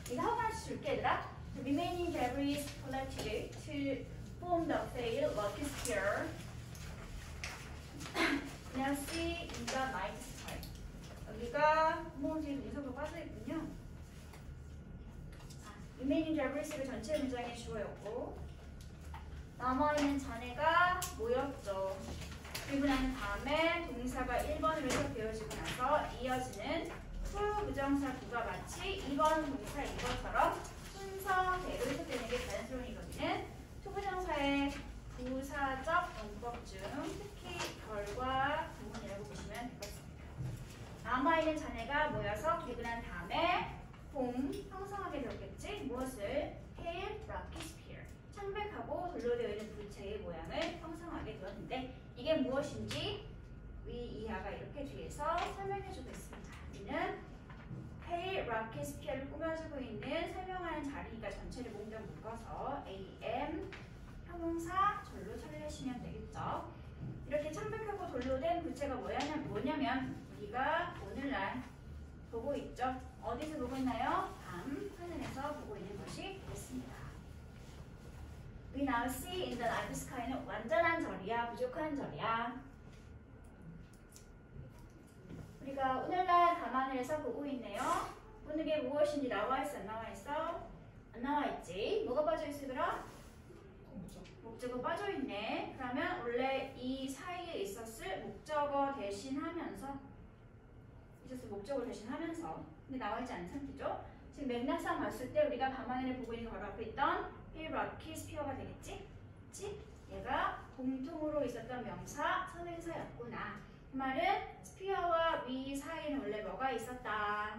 이거 하나씩 줄게 얘들아. The remaining debris collected to form the failed rocky sphere. Now see in the night sky. 여기가 구멍지에 동사가 빠져있군요. remaining debris가 전체 문장의 주어였고 남아있는 잔해가 모였죠. 그리고 난 다음에 동사가 1번으로 해서 배워지고 나서 이어지는 부정사 구가 마치 2번 동사인 것처럼 순서대로 해석되는 게 자연스러운 이거기는 투부정사의 부사적 문법 중 특히 결과 부분이라고 보시면 되겠습니다. 남아있는 잔해가 모여서 그리고 난 다음에 봄 형성하게 되었겠지. 무엇을? Pale rocky sphere. 창백하고 돌로 되어 있는 불체의 모양을 형성하게 되었는데 이게 무엇인지 위 이하가 이렇게 뒤에서 설명해주고 있습니다. 우리는 Pale rocky sphere를 꾸며주고 있는 설명하는 자리가 전체를 몽땅 묶어서 AM 형용사 절로 처리하시면 되겠죠. 이렇게 창백하고 돌로 된 불체가 뭐냐면 우리가 오늘날 보고 있죠. 어디서 보고 있나요? 밤 하늘에서 보고 있는 것이 되겠습니다. We now see in the night sky는 완전한 절이야, 부족한 절이야. 우리가 오늘날 밤하늘에서 보고 있네요. 오늘이 무엇인지 나와 있어, 안 나와 있어? 안 나와 있지. 뭐가 빠져 있으더라? 목적어 빠져 있네. 그러면 원래 이 사이에 있었을 목적어 대신하면서 목적을 대신하면서 근데 나와 있지 않은 상태죠. 지금 맥락상 봤을 때 우리가 밤하늘을 보고 있는 바로 앞에 있던 Pale rocky sphere가 되겠지? 그치? 얘가 공통으로 있었던 명사, 선행사였구나. 그 말은 스피어와 위 사이에는 원래 뭐가 있었다?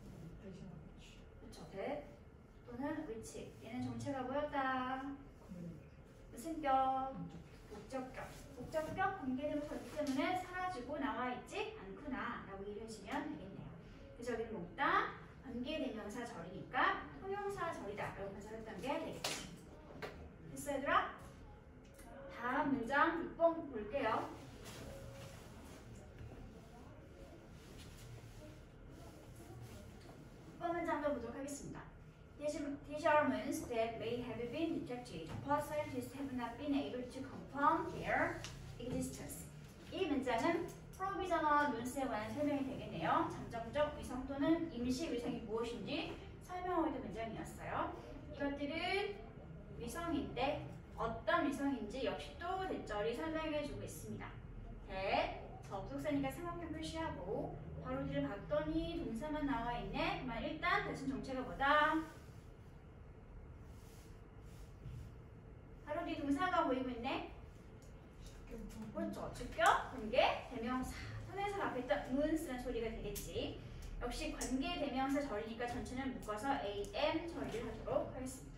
그쵸? that 또는 which. 얘는 정체가 뭐였다? 무슨 격? 목적격. 목적격 관계대명사이기 때문에 사라지고 나와 있지 않구나 라고 이해하시면 되겠네요. 그래서 여기는 몽땅 관계대명사 절이니까 형용사 절이다 라고 가정했던 게 되겠죠. 됐어 얘들아? 다음 문장 6번 볼게요. 6번 문장도 보도록 하겠습니다. These are moons that may have been detected, but scientists have not been able to confirm their existence. 이 문장은 프로비저널 문스에 관한 설명이 되겠네요. 잠정적 위성 또는 임시 위성이 무엇인지 설명하고 있는 문장이었어요. 이것들은 위성인데 어떤 위성인지 역시 또 대절이 설명해주고 있습니다. 접속사니까 삼각형 표시하고 바로 뒤를 봤더니 동사만 나와 있네. 그만 일단 대신 정체가 뭐다? 바로 뒤 동사가 보이고 있네. 그렇죠. 주격, 관계, 대명사. 선행사 앞에 있던 moons라는 소리가 되겠지. 역시 관계, 대명사 절이니까 전체는 묶어서 AM 절이를 하도록 하겠습니다.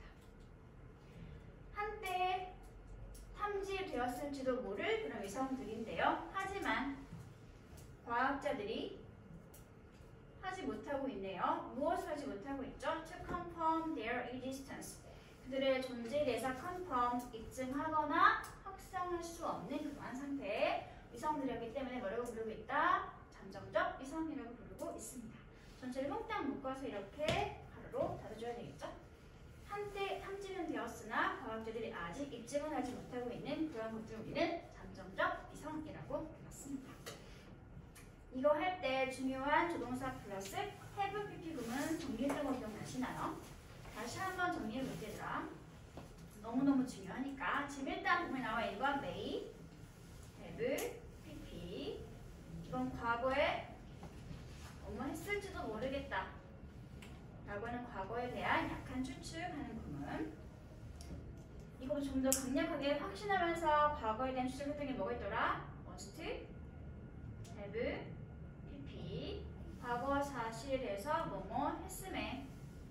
한때 탐지되었을지도 모를 그런 위성들인데요. 하지만 과학자들이 하지 못하고 있네요. 무엇을 하지 못하고 있죠? To confirm their existence. 그들의 존재에 대해서 confirm, 입증하거나 확정할 수 없는 그러한 상태의 위성들이었기 때문에 뭐라고 부르고 있다? 잠정적 위성이라고 부르고 있습니다. 전체를 몽땅 묶어서 이렇게 가로로 닫아줘야 되겠죠? 한때 탐지는 되었으나 과학자들이 아직 입증을 하지 못하고 있는 그런 것들 우리는 잠정적 위성이라고 불렀습니다. 이거 할 때 중요한 조동사 플러스 have pp 구문 정리했던 거 기억나시나요? 다시 한번 정리해 볼게요. 너무너무 중요하니까 지금 일단 구문에 나와 있는 건 may, have, pp. 이건 과거에 뭐뭐 했을지도 모르겠다 라고 하는 과거에 대한 약한 추측하는 구문. 이거 좀 더 강력하게 확신하면서 과거에 대한 추측 했던 게 뭐가 있더라? must, have, pp. 과거 사실에 대해서 뭐뭐 했음에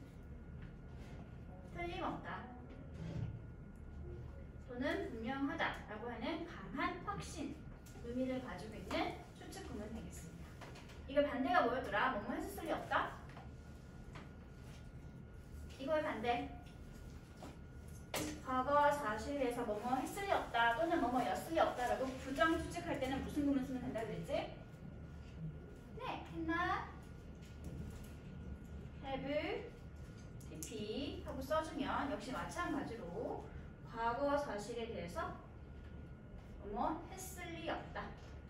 틀림없다 또는 분명하다 라고 하는 강한 확신 의미를 가지고 있는 추측 구문 되겠습니다. 이거 반대가 뭐였더라? 뭐뭐 했을 리 없다? 이거의 반대. 과거 사실에서 뭐뭐 했을 리 없다 또는 뭐뭐였을 리 없다라고 부정 추측할 때는 무슨 구문 쓰면 된다고 그랬지? 네, 했나? have, 역시 마찬가지로 과거 사실에 대해서 했을 리 없다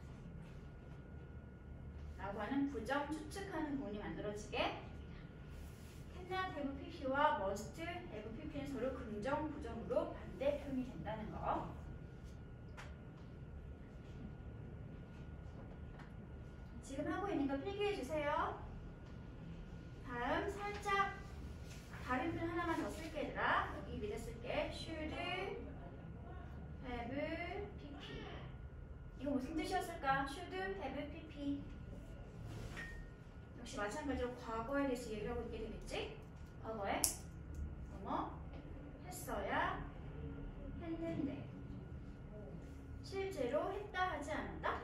라고 하는 부정 추측하는 부분이 만들어지게 cannot have pp와 must have pp는 서로 긍정, 부정으로 반대 표현이 된다는 거. 지금 하고 있는 거 필기해 주세요. 다음 살짝 다른 표현 하나만 더 쓸게 얘들아. 여기 밑에 쓸게. should have pp. 이거 무슨 뜻이었을까? should have pp. 역시 마찬가지로 과거에 대해서 얘기하고 있게 되겠지? 과거에 했어야 했는데 실제로 했다 하지 않았다?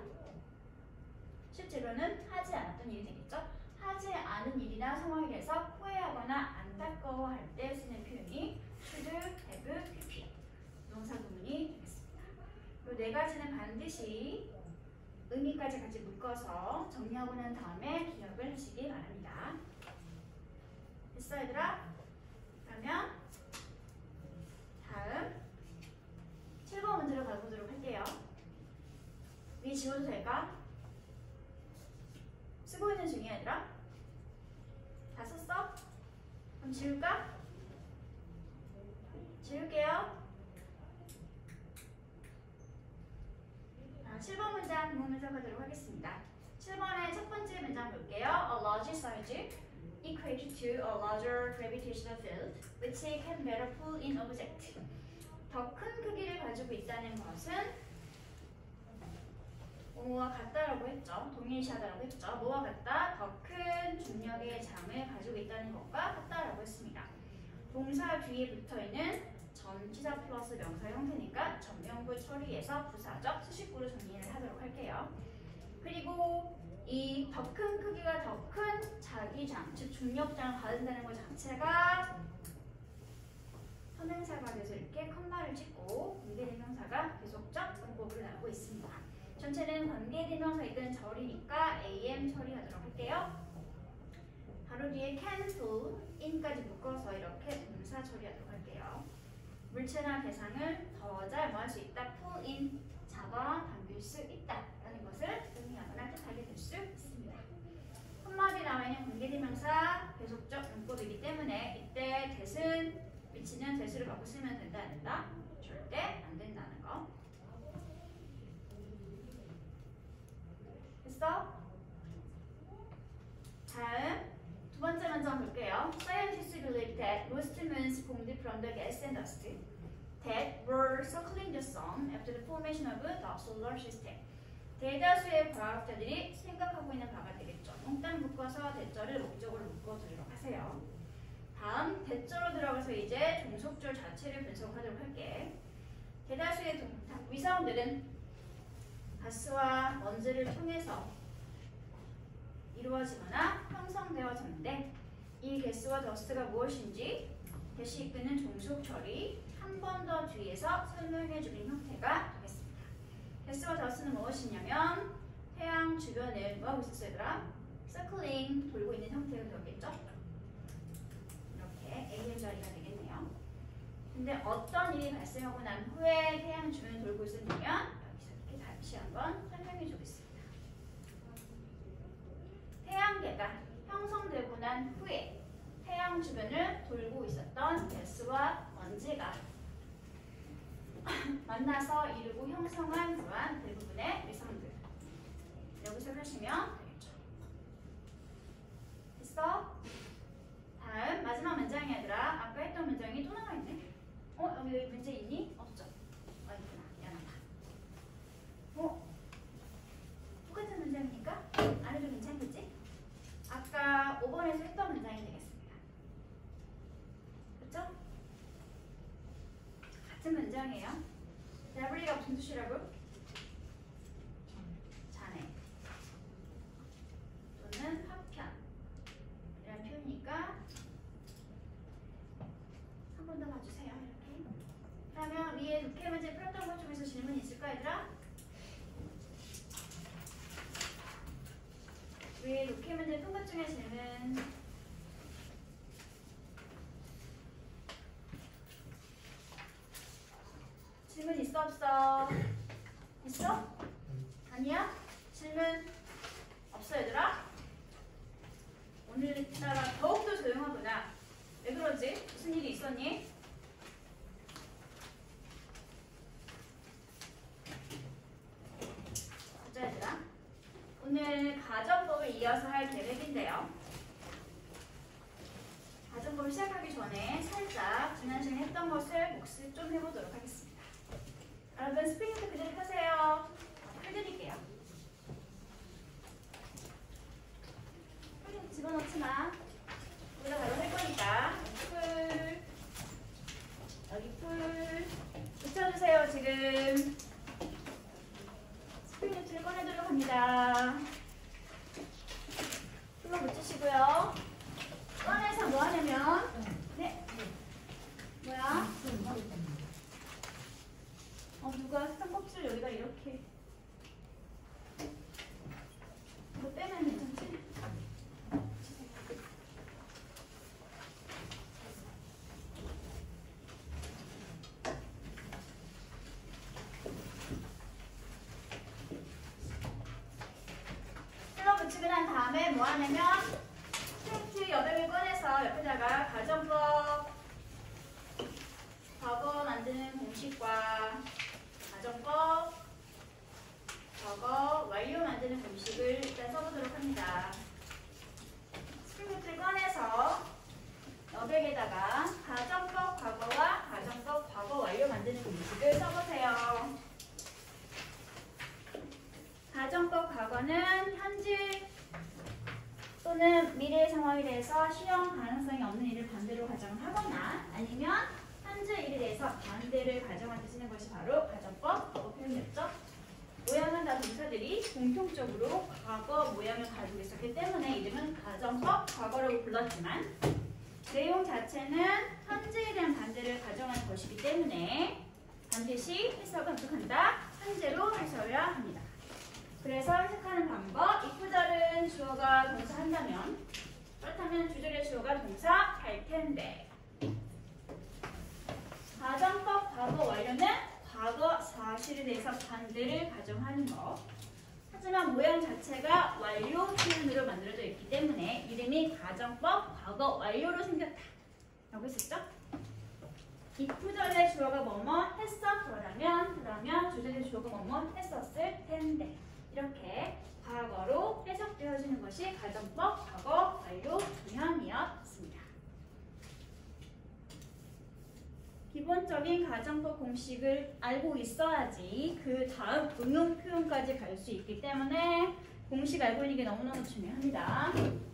실제로는 하지 않았던 일이 되겠죠? 하지 않은 일이나 상황에 대해서 후회하거나 안타까워할 때 쓰는 표현이 should have pp 동사 구문이 되겠습니다. 이 네 가지는 반드시 의미까지 같이 묶어서 정리하고 난 다음에 기억을 하시기 바랍니다. 됐어 얘들아? 그러면 다음 7번 문제로 가보도록 할게요. 위 지워도 될까? 쓰고 있는 중이야 얘들아? 다 썼어? 그럼 지울까? 지울게요. 7번 문장 보면서 가도록 하겠습니다. 7번의 첫 번째 문장 볼게요. A large size equates to a larger gravitational field which can better pull in object. 더 큰 크기를 가지고 있다는 것은 뭐와 같다라고 했죠. 동일시하다라고 했죠. 뭐와 같다? 더 큰 중력의 장을 가지고 있다는 것과 같다라고 했습니다. 동사 뒤에 붙어있는 전치사 플러스 명사 형태니까 전명구 처리해서 부사적 수식구로 정리를 하도록 할게요. 그리고 이 더 큰 크기가 더 큰 자기장, 즉 중력장을 가진다는 것 자체가 선행사가 돼서 이렇게 컴마를 찍고 관계대명사가 계속적 문법으로 나오고 있습니다. 전체는 관계대명사이든 절이니까 am 처리하도록 할게요. 바로 뒤에 can, pull, in까지 묶어서 이렇게 동사 처리하도록 할게요. 물체나 대상을 더 잘 모을 수 있다. pull in, 잡아 당길 수 있다 라는 것을 의미하거나 뜻하게 될 수 있습니다. 콤마에 나와 있는 관계대명사 계속적 문법이기 때문에 이때 대신 위치는 대수를 바꿔 쓰면 된다 안 된다? 절대 안 된다는 거. 됐어? 다음 두 번째 문장 볼게요. Scientists believe that most moons formed from the gas and dust that were circling the sun after the formation of the solar system. 대다수의 과학자들이 생각하고 있는 바가 되겠죠. 몽땅 묶어서 대절을 목적으로 묶어두도록 하세요. 다음 대절로 들어가서 이제 종속절 자체를 분석하도록 할게. 대다수의 위사원들은 가스와 먼지를 통해서 이루어지거나 형성되어졌는데 이 가스와 더스트가 무엇인지 대시 이끄는 종속절이 한 번 더 뒤에서 설명해주는 형태가 되겠습니다. 가스와 더스트는 무엇이냐면 태양 주변을 뭐하고 있었어요 얘들아? 서클링 돌고 있는 형태가 되겠죠? 이렇게 AM 자리가 되겠네요. 근데 어떤 일이 발생하고 난 후에 태양 주변을 돌고 있었냐면 여기서 이렇게 다시 한번 설명해 주겠습니다. 태양계가 형성되고 난 후에 태양 주변을 돌고 있었던 가스와 먼지가 만나서 이루고 형성한 그러한 대부분의 위성들. 여기서 하시면 되겠죠. 됐어? 다음 마지막 문장이야 얘들아. 아까 했던 문장이 또 나와있네. 여기 문제 있니? 없죠? 있구나. 미안하다. 똑같은 문장이니까 안 해도 괜찮겠지? 아까 5번에서 했던 문장이 되겠습니다. 그쵸? 같은 문장이에요. 데브리가 무슨 뜻이라고? 잔해 또는 파편 이런 표현이니까 한 번 더 봐주세요. 이렇게. 그러면 위에 독해 문제 풀었던 것 중에서 질문 있을까 얘들아? 위에 독해 문제 푼 것 중에 질문 질문 없어 얘들아? 오늘따라 더욱더 조용하구나. 왜 그러지? 무슨 일이 있었니? 보자 얘들아. 오늘 가정법을 이어서 할 계획인데요. 가정법을 시작하기 전에 살짝 지난 시간에 했던 것을 복습 좀 해보도록 하겠습니다. 여러분 스프링부터 그대로 펴세요. 풀드릴게요. 풀 집어넣지 마. 여기다 바로 할 거니까 풀 여기 풀 붙여주세요. 지금 스프링노트를 꺼내도록 합니다. 풀로 붙이시고요. 꺼내서 뭐 하냐면 뭐야? 누가 사탕 껍질 여기다 이렇게 이거 빼면 괜찮지? 풀로 붙이고 난 다음에 뭐 하냐면 스트레이트 여백을 꺼내서 옆에다가 가정법 과거 만드는 공식과 가정법 과거 완료 만드는 공식을 일단 써보도록 합니다. 스프링노트를 꺼내서 여백에다가 가정법 과거와 가정법 과거 완료 만드는 공식을 써보세요. 가정법 과거는 현재 또는 미래 상황에 대해서 실현 가능성이 없는 일을 반대로 가정을 하거나 아니면 현재 일에 대해서 반대를 가정할 때 쓰는 것이 바로 가정법 과거 표현이었죠. 모양은 다 동사들이 공통적으로 과거 모양을 가지고 있었기 때문에 이름은 가정법 과거라고 불렀지만 내용 자체는 현재에 대한 반대를 가정하는 것이기 때문에 반드시 해석은 어떡한다? 현재로 하셔야 합니다. 그래서 해석하는 방법, 이 구절은 주어가 동사 한다면 그렇다면 주절의 주어가 동사 할 텐데 가정법 과거 완료는 과거 사실에 대해서 반대를 가정하는 것. 하지만 모양 자체가 완료 표현으로 만들어져 있기 때문에 이름이 가정법 과거 완료로 생겼다 라고 했었죠? 이 구절의 주어가 뭐뭐 했어 그러면 주절의 주어가 뭐뭐 했었을 텐데 이렇게 과거로 해석되어지는 것이 가정법 과거 완료 표현이었습니다. 기본적인 가정법 공식을 알고 있어야지 그 다음 응용 표현까지 갈 수 있기 때문에 공식 알고 있는 게 너무너무 중요합니다.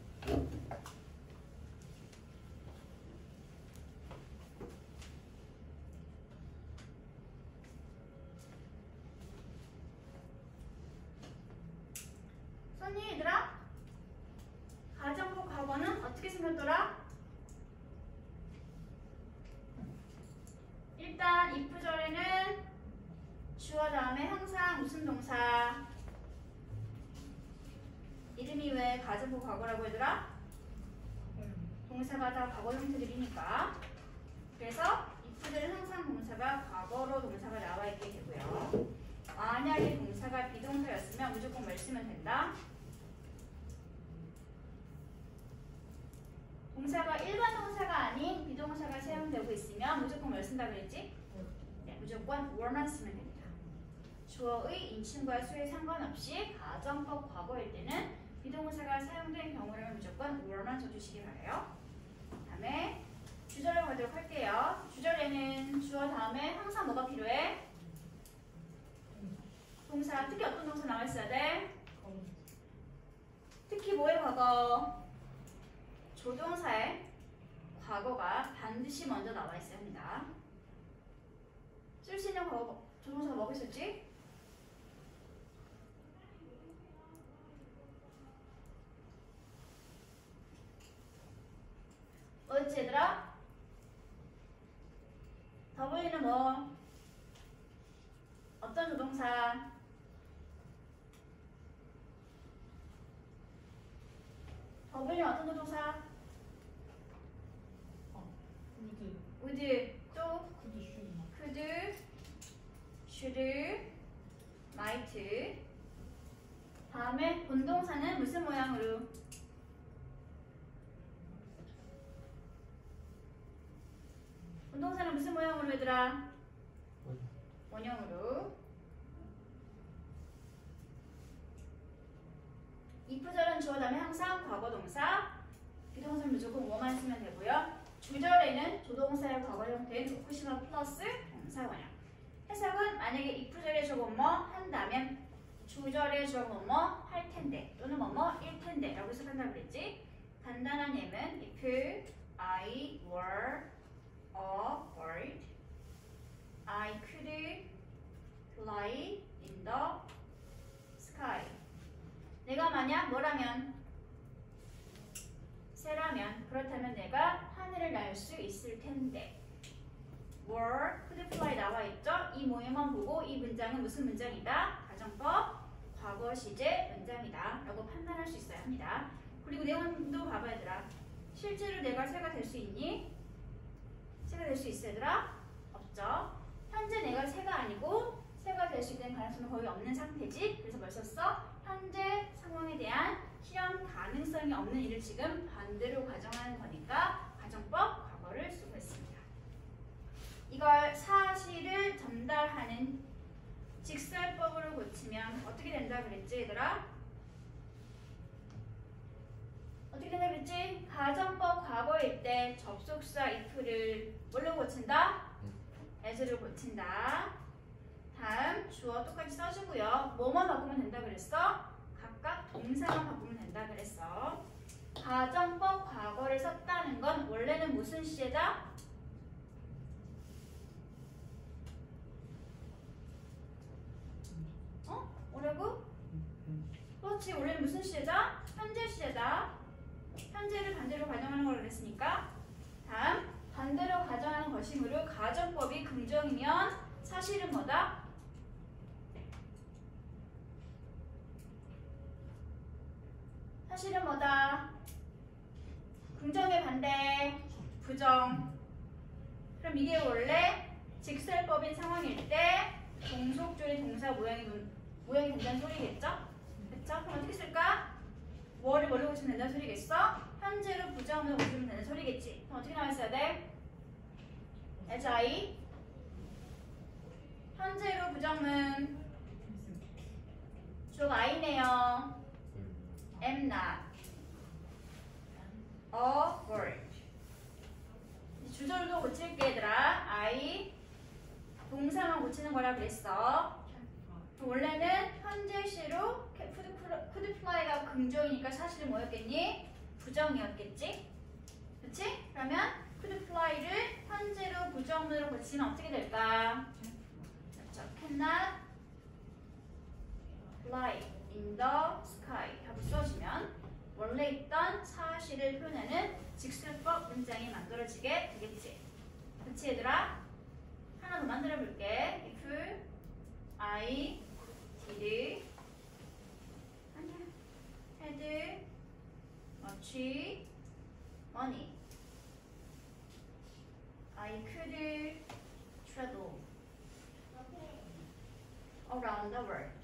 손이 얘들아? 가정법 과거는 어떻게 생겼더라? 일단 if 절에는 주어 다음에 항상 무슨 동사 이름이 왜 가정법 과거라고 얘들아? 동사가 다 과거 형태들이니까 그래서 if들은 항상 동사가 과거로 동사가 나와 있게 되고요. 만약에 동사가 비동사였으면 무조건 뭘 쓰면 된다? 동사가 일반 동사가 아닌 비동사가 사용되고 있으면 무조건 뭘 쓴다 그랬지? 네, 무조건 were만 쓰면 됩니다. 주어의 인칭과 수에 상관없이 가정법 과거일 때는 비동사가 사용된 경우라면 무조건 were만 써주시기 바라요. 다음에 주절로 가도록 할게요. 주절에는 주어 다음에 항상 뭐가 필요해? 동사, 특히 어떤 동사 나와 있어야 돼? 특히 뭐의 과거? 조동사의 과거가 반드시 먼저 나와 있어야 합니다. 쓸 수 있는 과거, 조동사가 뭐가 있었지? 뭐였지 얘들아? W는 뭐? 어떤 조동사? W는 어떤 조동사? would 또 could, should, might 다음에 본동사는 무슨 모양으로? 본동사는 무슨 모양으로 얘들아? 원형으로. if절은 주어 다음에 항상 과거 동사, 비동사는 무조건 뭐만 쓰면 되고요. 주절에는 조동사의 과거 형태인 후쿠시마 플러스 동사 원형. 해석은 만약에 if절에 저거 뭐 한다면 주절에 저거 뭐 할 텐데 또는 뭐일 텐데 라고 해석한다고 그랬지. 간단한 예는 if I were a bird, I could fly in the sky. 내가 만약 뭐라면? 새라면 그렇다면 내가 하늘을 날 수 있을 텐데. were, could fly 나와 있죠? 이 모양만 보고 이 문장은 무슨 문장이다? 가정법, 과거 시제 문장이다 라고 판단할 수 있어야 합니다. 그리고 내용도 봐봐 얘들아. 실제로 내가 새가 될 수 있니? 새가 될 수 있어 얘들아? 없죠. 현재 내가 새가 아니고 새가 될 수 있는 가능성은 거의 없는 상태지. 그래서 뭘 썼어? 현재 상황에 대한 실현 가능성이 없는 일을 지금 반대로 가정하는 거니까 가정법 과거를 쓰고 있습니다. 이걸 사실을 전달하는 직설법으로 고치면 어떻게 된다 그랬지 얘들아? 어떻게 된다 그랬지? 가정법 과거일 때 접속사 if를 뭘로 고친다? as로 고친다. 다음 주어 똑같이 써주고요. 뭐만 바꾸면 된다 그랬어? 각각 동사만 바꾸면 된다 그랬어. 가정법 과거를 썼다는 건 원래는 무슨 시제다? 뭐라고? 그렇지. 원래는 무슨 시제다? 현재 시제다. 현재를 반대로 가정하는 걸 그랬으니까. 다음 반대로 가정하는 것이므로 가정법이 긍정이면 사실은 뭐다? 사실은 뭐다? 긍정의 반대, 부정. 그럼 이게 원래 직설법인 상황일 때 종속조리 동사 모양이 된다는 소리겠죠? 그쵸? 그럼 어떻게 쓸까? 뭐를 뭘로 고치면 된다는 소리겠어? 현재로 부정으로 고치면 되는 소리겠지. 그럼 어떻게 나와 있어야 돼? as I. 현재로 부정은 주어가 I네요. am not a bird. 주절도 고칠게 얘들아. I 동사만 고치는 거라 그랬어. 원래는 현재 시로 could fly가 긍정이니까 사실은 뭐였겠니? 부정이었겠지? 그치? 그러면 could fly를 현재로 부정문으로 고치면 어떻게 될까? 그렇죠. cannot fly in the sky 하고 써주면 원래 있던 사실을 표현하는 직설법 문장이 만들어지게 되겠지. 그치 얘들아? 하나 더 만들어 볼게. if I did had much money, I could travel around the world.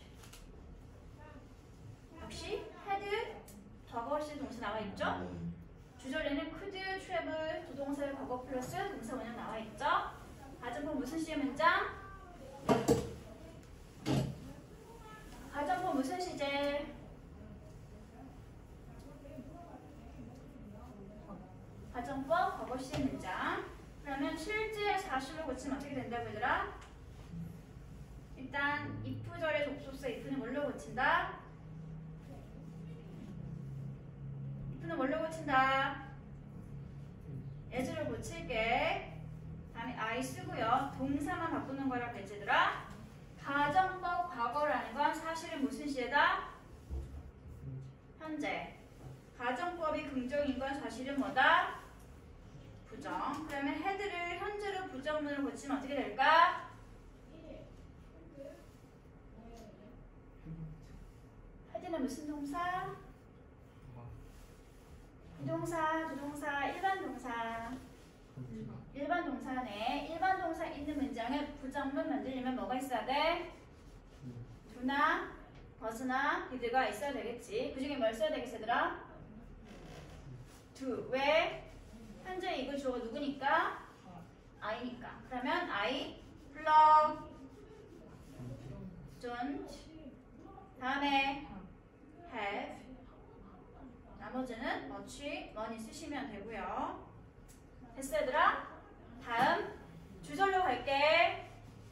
역시 had 과거시 동사 나와 있죠? 주절에는 could travel 조동사의 과거 플러스 동사 원형 나와 있죠? 가정법 무슨 시제 문장? 가정법 무슨 시제? 가정법 과거 시제 문장. 그러면 실제 사실로 고치면 어떻게 된다고 얘들아? 일단 if절의 접속사 if는 뭘로 고친다? if는 뭘로 고친다? as로 고칠게. 다음에 I 쓰고요. 동사만 바꾸는 거라 그랬지 얘들아? 가정법 과거라는 건 사실은 무슨 시제다? 현재. 가정법이 긍정인 건 사실은 뭐다? 부정. 그러면 had를 현재로 부정문으로 고치면 어떻게 될까? had는 무슨 동사? 비동사, 조동사, 일반 동사. 일반 동사네. 일반 동사 있는 문장을 부정문 만들려면 뭐가 있어야 돼? do나 was나 did가 있어야 되겠지. 그 중에 뭘 써야 되겠어, 얘들아? do. 왜? 현재 이거 주어가 누구니까? I니까. 그러면 I 플러 don't. 다음에 have. 나머지는 much, money 쓰시면 되고요. 됐어, 얘들아? 다음 주절로 갈게.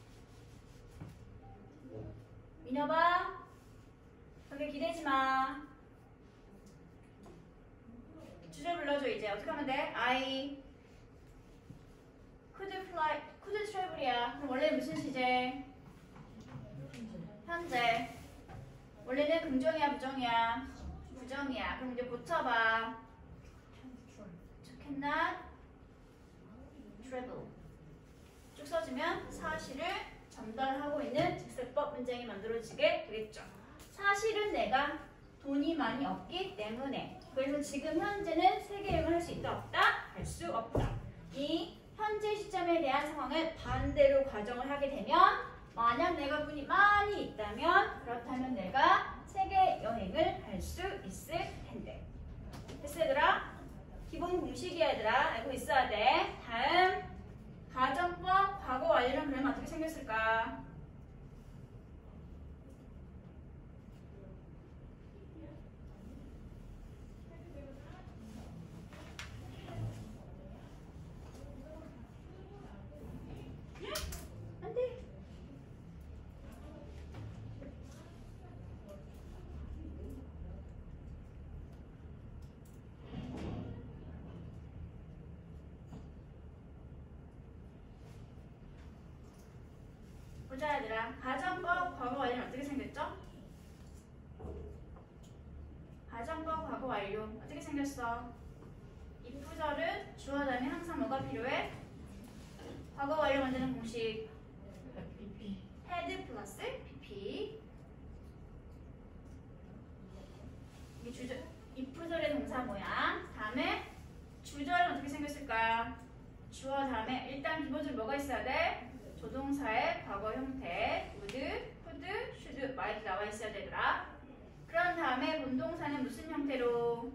민혁아, 그렇게 기대지 마. 주절 불러줘. 이제 어떻게 하면 돼? I could fly, could travel이야. 그럼 원래 무슨 시제? 현재. 원래는 긍정이야, 부정이야? 부정이야. 그럼 이제 붙여봐. cannot travel. 쭉 써주면 사실을 전달하고 있는 직설법 문장이 만들어지게 되겠죠. 사실은 내가 돈이 많이 없기 때문에. 그래서 지금 현재는 세계 여행을 할 수 있다, 없다? 할 수 없다. 이 현재 시점에 대한 상황을 반대로 가정을 하게 되면, 만약 내가 돈이 많이 있다면, 그렇다면 내가 세계 여행을 할 수 있을 텐데. 됐어, 얘들아? 기본 공식이야, 얘들아. 알고 있어야 돼. 다음 가정법 과거 완료는 그러면 어떻게 생겼을까? 안 돼. 보자, 얘들아. 가정법 과거 완료는 어떻게 생겼죠? 가정법 과거 완료 어떻게 생겼어? if절은 주어 다음에 항상 뭐가 필요해? 과거 완료 만드는 공식 had 플러스 pp. 이게 주절, if절의 동사 모양. 다음에 주절은 어떻게 생겼을까? 주어 다음에 일단 기본적으로 뭐가 있어야 돼? 조동사의 과거 형태 would, could, should, might 나와 있어야 되더라. 그런 다음에 본동사는 무슨 형태로?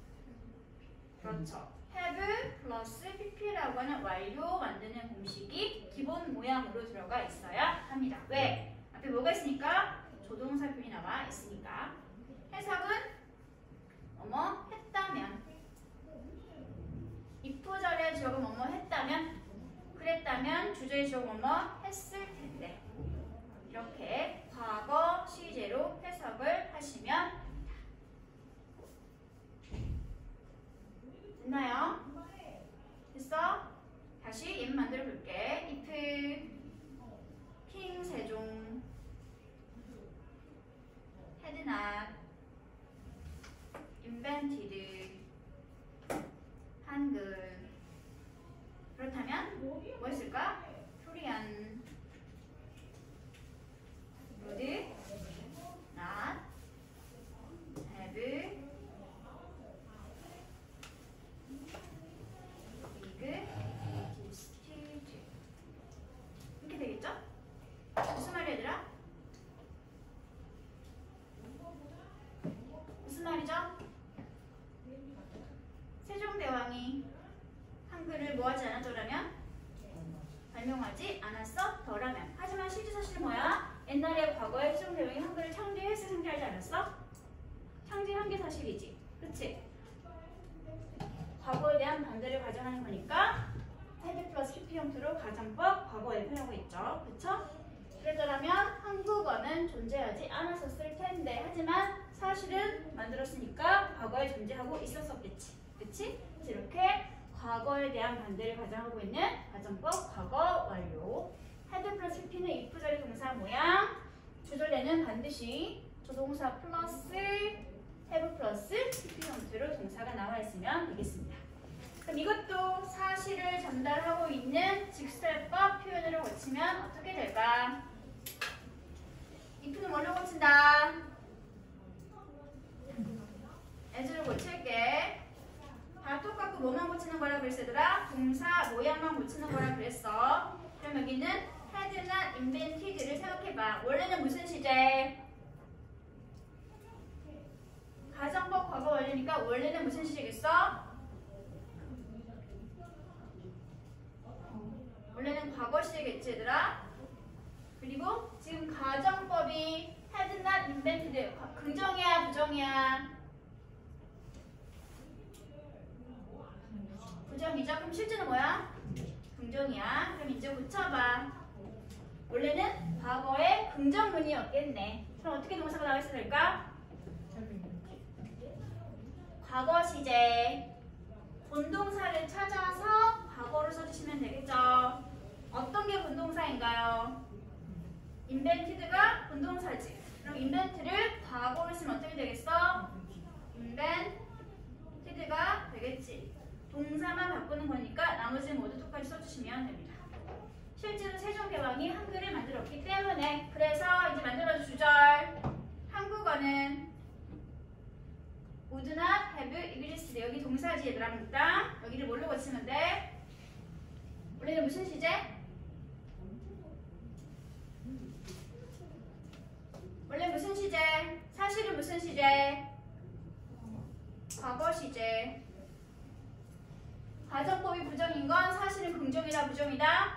그렇죠. have 플러스 pp라고 하는 완료 만드는 공식이 기본 모양으로 들어가 있어야 합니다. 왜? 앞에 뭐가 있으니까? 조동사표이 나와 있으니까. 해석은 뭐뭐 했다면, if절의 주어가 뭐뭐 했다면, 그랬다면 주제의 주어가 뭐뭐 했을 텐데. 이렇게 과거 시제로 해석을 하시면 됐나요? 됐어? 다시 예문 만들어 볼게. if king 세종 had not invented 한글. 그렇다면 뭐 했을까? 코리안 would not have existed. 이렇게 되겠죠? 무슨 말이야, 얘들아? 무슨 말이죠? 세종대왕이 한글을 뭐하지 않았더라면? 발명하지 않았었더라면. 하지만 실제 사실은 뭐야? 옛날에 과거에 세종대왕이 한글을 창제했을 상대하지 않았어? 창제한 게 사실이지. 그치? 과거에 대한 반대를 가정하는 거니까 had 플러스 pp 형태로 가정법 과거에 표현하고 있죠. 그쵸? 그랬더라면 한국어는 존재하지 않았었을 텐데, 하지만 사실은 만들었으니까 과거에 존재하고 있었었겠지. 그치? 그래서 이렇게 과거에 대한 반대를 가정하고 있는 가정법 과거 완료. had 플러스 pp는 if절의 동사 모양. 주절에는 반드시 조동사 플러스 have 플러스 pp 형태로 동사가 나와 있으면 되겠습니다. 그럼 이것도 사실을 전달하고 있는 직설법 표현으로 고치면 어떻게 될까? if는 뭘로 고친다? as로 고칠게. 다 똑같고 뭐만 고치는 거라 그랬어, 얘들아? 동사 모양만 고치는 거라 그랬어. 그럼 여기는 had나 invented를 생각해봐. 원래는 무슨 시제? 원래는 무슨 시제겠어? 원래는 과거 시제겠지 얘들아? 그리고 지금 가정법이 had not invented. 긍정이야 부정이야? 부정이죠? 그럼 실제는 뭐야? 긍정이야. 그럼 이제 고쳐봐. 원래는 과거에 긍정문이었겠네. 그럼 어떻게 동사가 나와 있어야 될까? 과거 시제. 본동사를 찾아서 과거로 써주시면 되겠죠. 어떤 게 본동사인가요? invented가 본동사지. 그럼 invent를 과거로 쓰면 어떻게 되겠어? invented가 되겠지. 동사만 바꾸는 거니까 나머지 모두 똑같이 써주시면 됩니다. 실제로 세종대왕이 한글을 만들었기 때문에 그래서 이제 만들어준 주절 한국어는 would not have existed. 여기 동사지 얘들아. 묻다. 여기를 뭘로 고치면 돼? 원래는 무슨 시제? 원래 무슨 시제? 사실은 무슨 시제? 과거 시제. 가정법이 부정인 건 사실은 긍정이다 부정이다?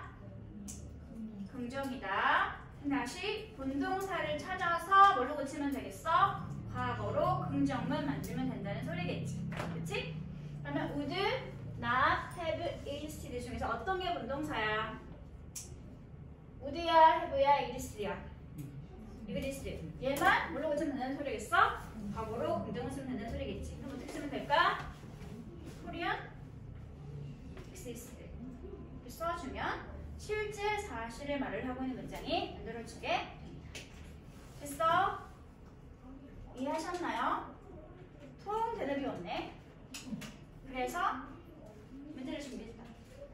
긍정이다. 다시 본동사를 찾아서 뭘로 고치면 되겠어? 과거로 긍정문 만들면 된다는 소리겠지. 그치? 그러면 would not have existed 중에서 어떤 게 본동사야? would야, have야, exist야? existed. 얘만 뭘로 고치면 된다는 소리겠어? 과거로 긍정문 쓰면 된다는 소리겠지. 그럼 어떻게 쓰면 될까? Korean existed. 이렇게 써주면 실제 사실을 말을 하고 있는 문장이 만들어지게 됐어? 이해하셨나요? 통 대답이 없네. 그래서 문제를 준비했다.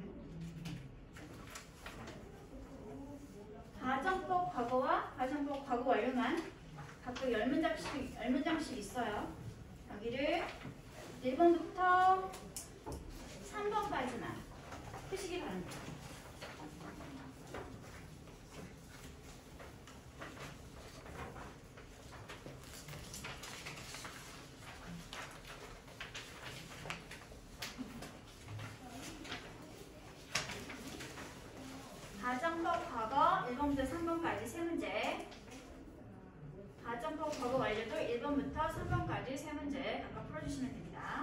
가정법 과거와 가정법 과거 완료만 각각 10문장씩 있어요. 여기를 1번부터 3번까지만 푸시기 바랍니다. 가정법 과거 1번부터 3번까지 3문제. 가정법 과거 완료도 1번부터 3번까지 3문제 각각 풀어주시면 됩니다.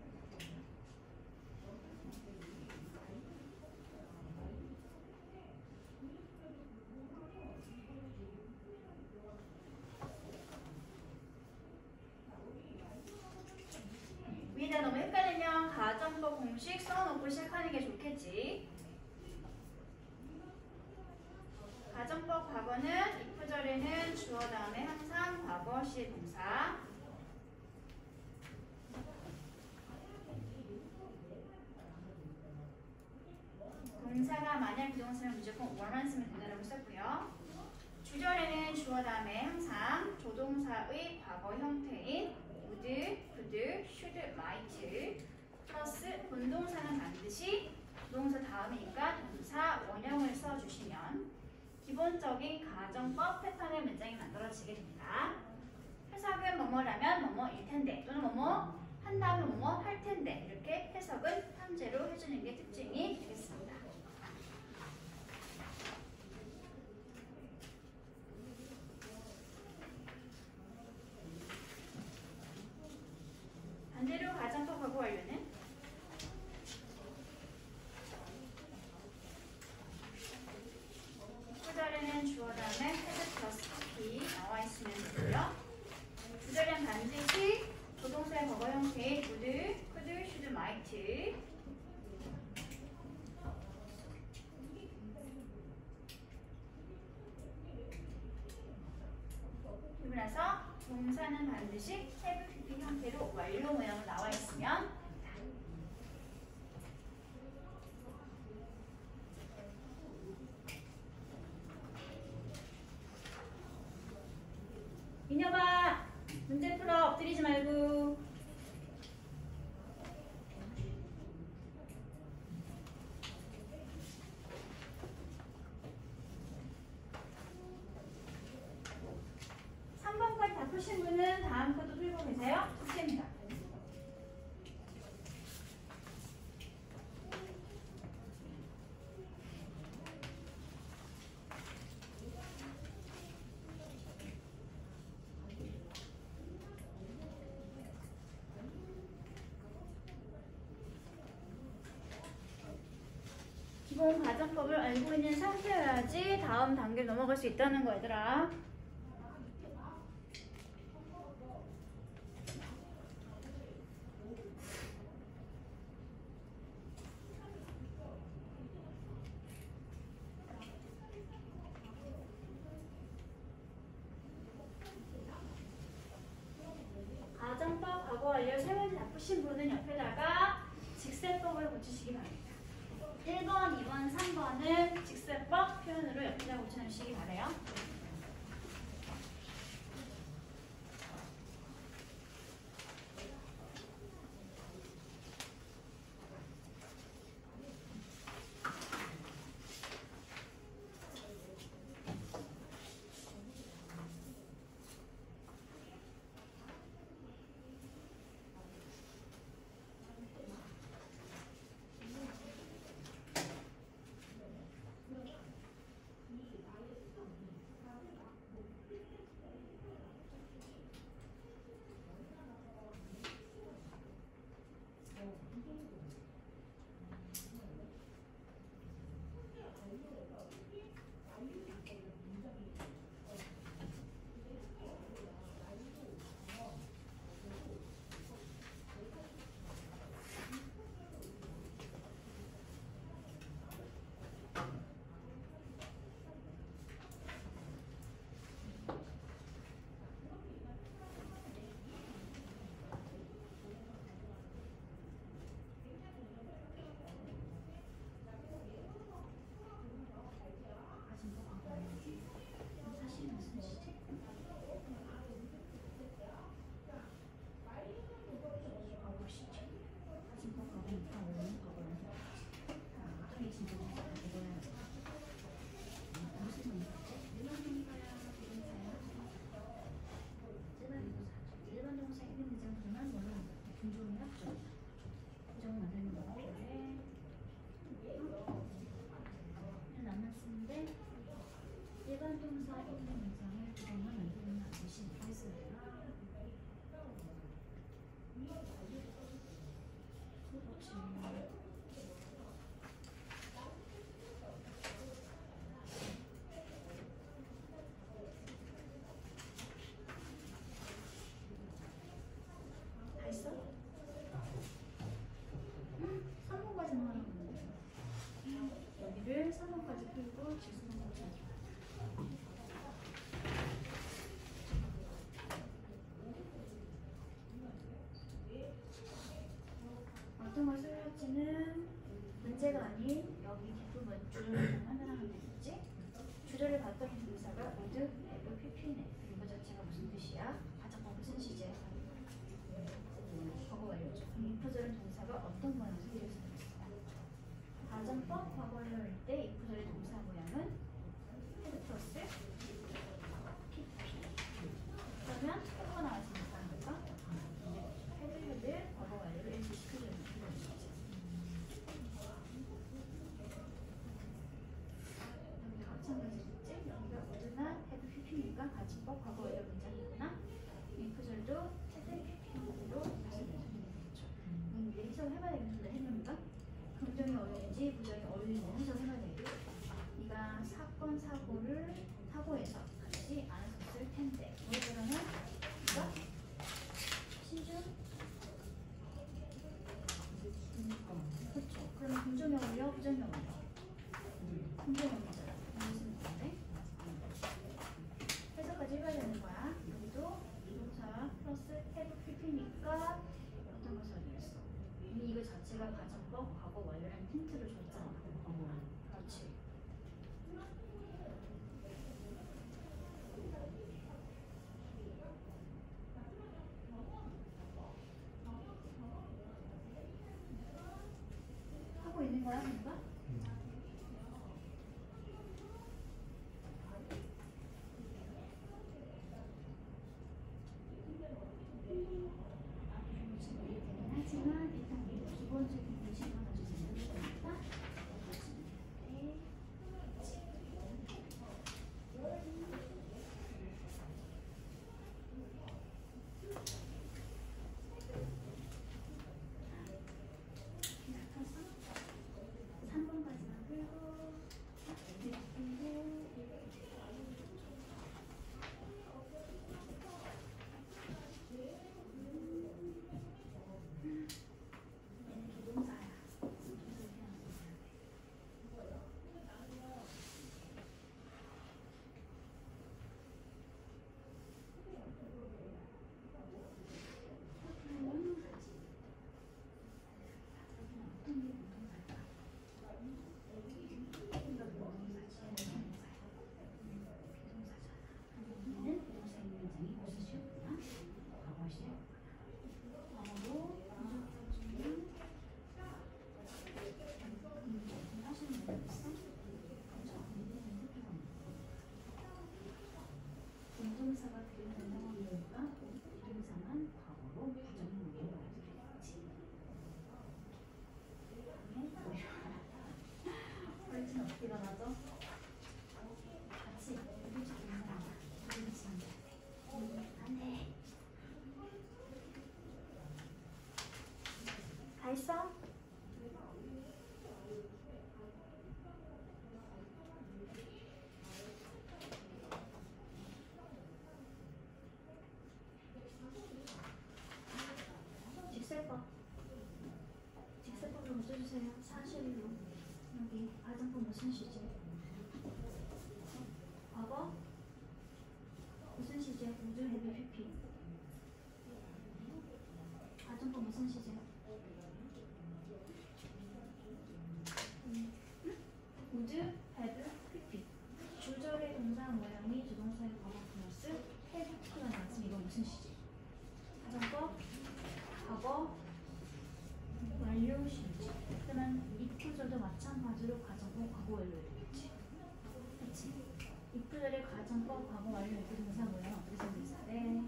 위에다 너무 헷갈리면 가정법 공식 써놓고 시작하는 게 좋겠지. 가정법 과거는 if절에는 주어 다음에 항상 과거 시의 동사. 동사가 만약 부동사면 무조건 ore만 쓰면 된다고 썼고요. 주절에는 주어 다음에 항상 조동사의 과거 형태인 would, could, should, might 플러스 본동사는 반드시 조동사 다음이니까 동사 원형을 써주시면 기본적인 가정법 패턴의 문장이 만들어지게 됩니다. 해석은 뭐뭐라면 뭐뭐일 텐데 또는 뭐뭐 한다면 뭐뭐 할 텐데 이렇게 해석은 현재로 해주는 게 특징이 되겠습니다. 반대로 가정법 과거 완료는 구절에는 주어 다음에 헤드 플러스 P 나와 있으면 되고요. 구절엔 반드시 조동사의 과거 형태의 would, could, should, might 그리고 나서 동사는 반드시 have, PP 형태로 완료 모양으로 나와 있으면 민혁아 문제 풀어. 엎드리지 말고. 다 푸신 분은 다음 것도 풀고 계세요? 숙제입니다. 기본 가정법을 알고 있는 상태여야지 다음 단계로 넘어갈 수 있다는 거 얘들아. 가정법 과거 완료 세 문제 다 푸신 분은 옆에다가 직세법을 고치시기 바랍니다. 1번, 2번, 3번은 직세법 표현으로 옆에다 고쳐주시기 바래요. 여기를 3번까지 풀고 지수번까지 어떤 걸 쓸지는 문제가 아닌 여기 뒷부분 주절을 판단하면 되겠지? 주절을 봤더니 동사가 모두 FPP네. 이거 자체가 무슨 뜻이야? 가정법 무슨 시제? 과거 완료죠. 이프절은 동사가 어떤 모양을 생겼어? 가정법 과거 완료일 때 이프절의 동사 모양은 헤드 플러스 PP. 그러면 헤드가 나왔으니까 뭘까? 헤드 과거 완료를 이렇게 시켜주는 거지. 여기도 마찬가지겠지? 여기가 모두나 헤드 PP니까 가정법 과거 완료 문장이구나. 이프절도 헤드 PP로 이제 해석을 해봐야 되겠는데 해봅니까? 긍정이 어울리는지 부정이 어울리는지 해석해봐야 되겠죠. 네가 사건 사고에서 같이 안 썼을 텐데 그러면 네가 신중 그렇죠. 그러면 긍정이 어울려 부정이 어울려? 긍정이 어울리잖아. 무슨 건데? 해석까지 해봐야 되는 거야. 여기도 동사 플러스 have pp니까 어떤 것을 어울렸어? 이미 이거 자체가 가정법 과거 완료라는 힌트를 줬잖아. 그렇지. 하고 있는 거야, 뭔가? 하지만 일단 기본적인 문제가 가지고 있는 거니까 있어? 직설법. 직설법으로 써주세요. 사실로. 여기 가정법 무슨 시제? 과거? 무슨 시제? 우주 헤비 PP. 가정법 무슨 시제? 우주 헤비 PP. 주절의 동사 모양이 조동사의 과거 플러스 헤비가 나왔으면 이건 무슨 시제? 가정법 과거 완료 시제. 그러면 if 구절도 마찬가지로 가정법 과거 완료였지. 그렇지? if 구절의 가정법 과거 완료 이렇게 동사 모양 어떻게 생겼어? 네.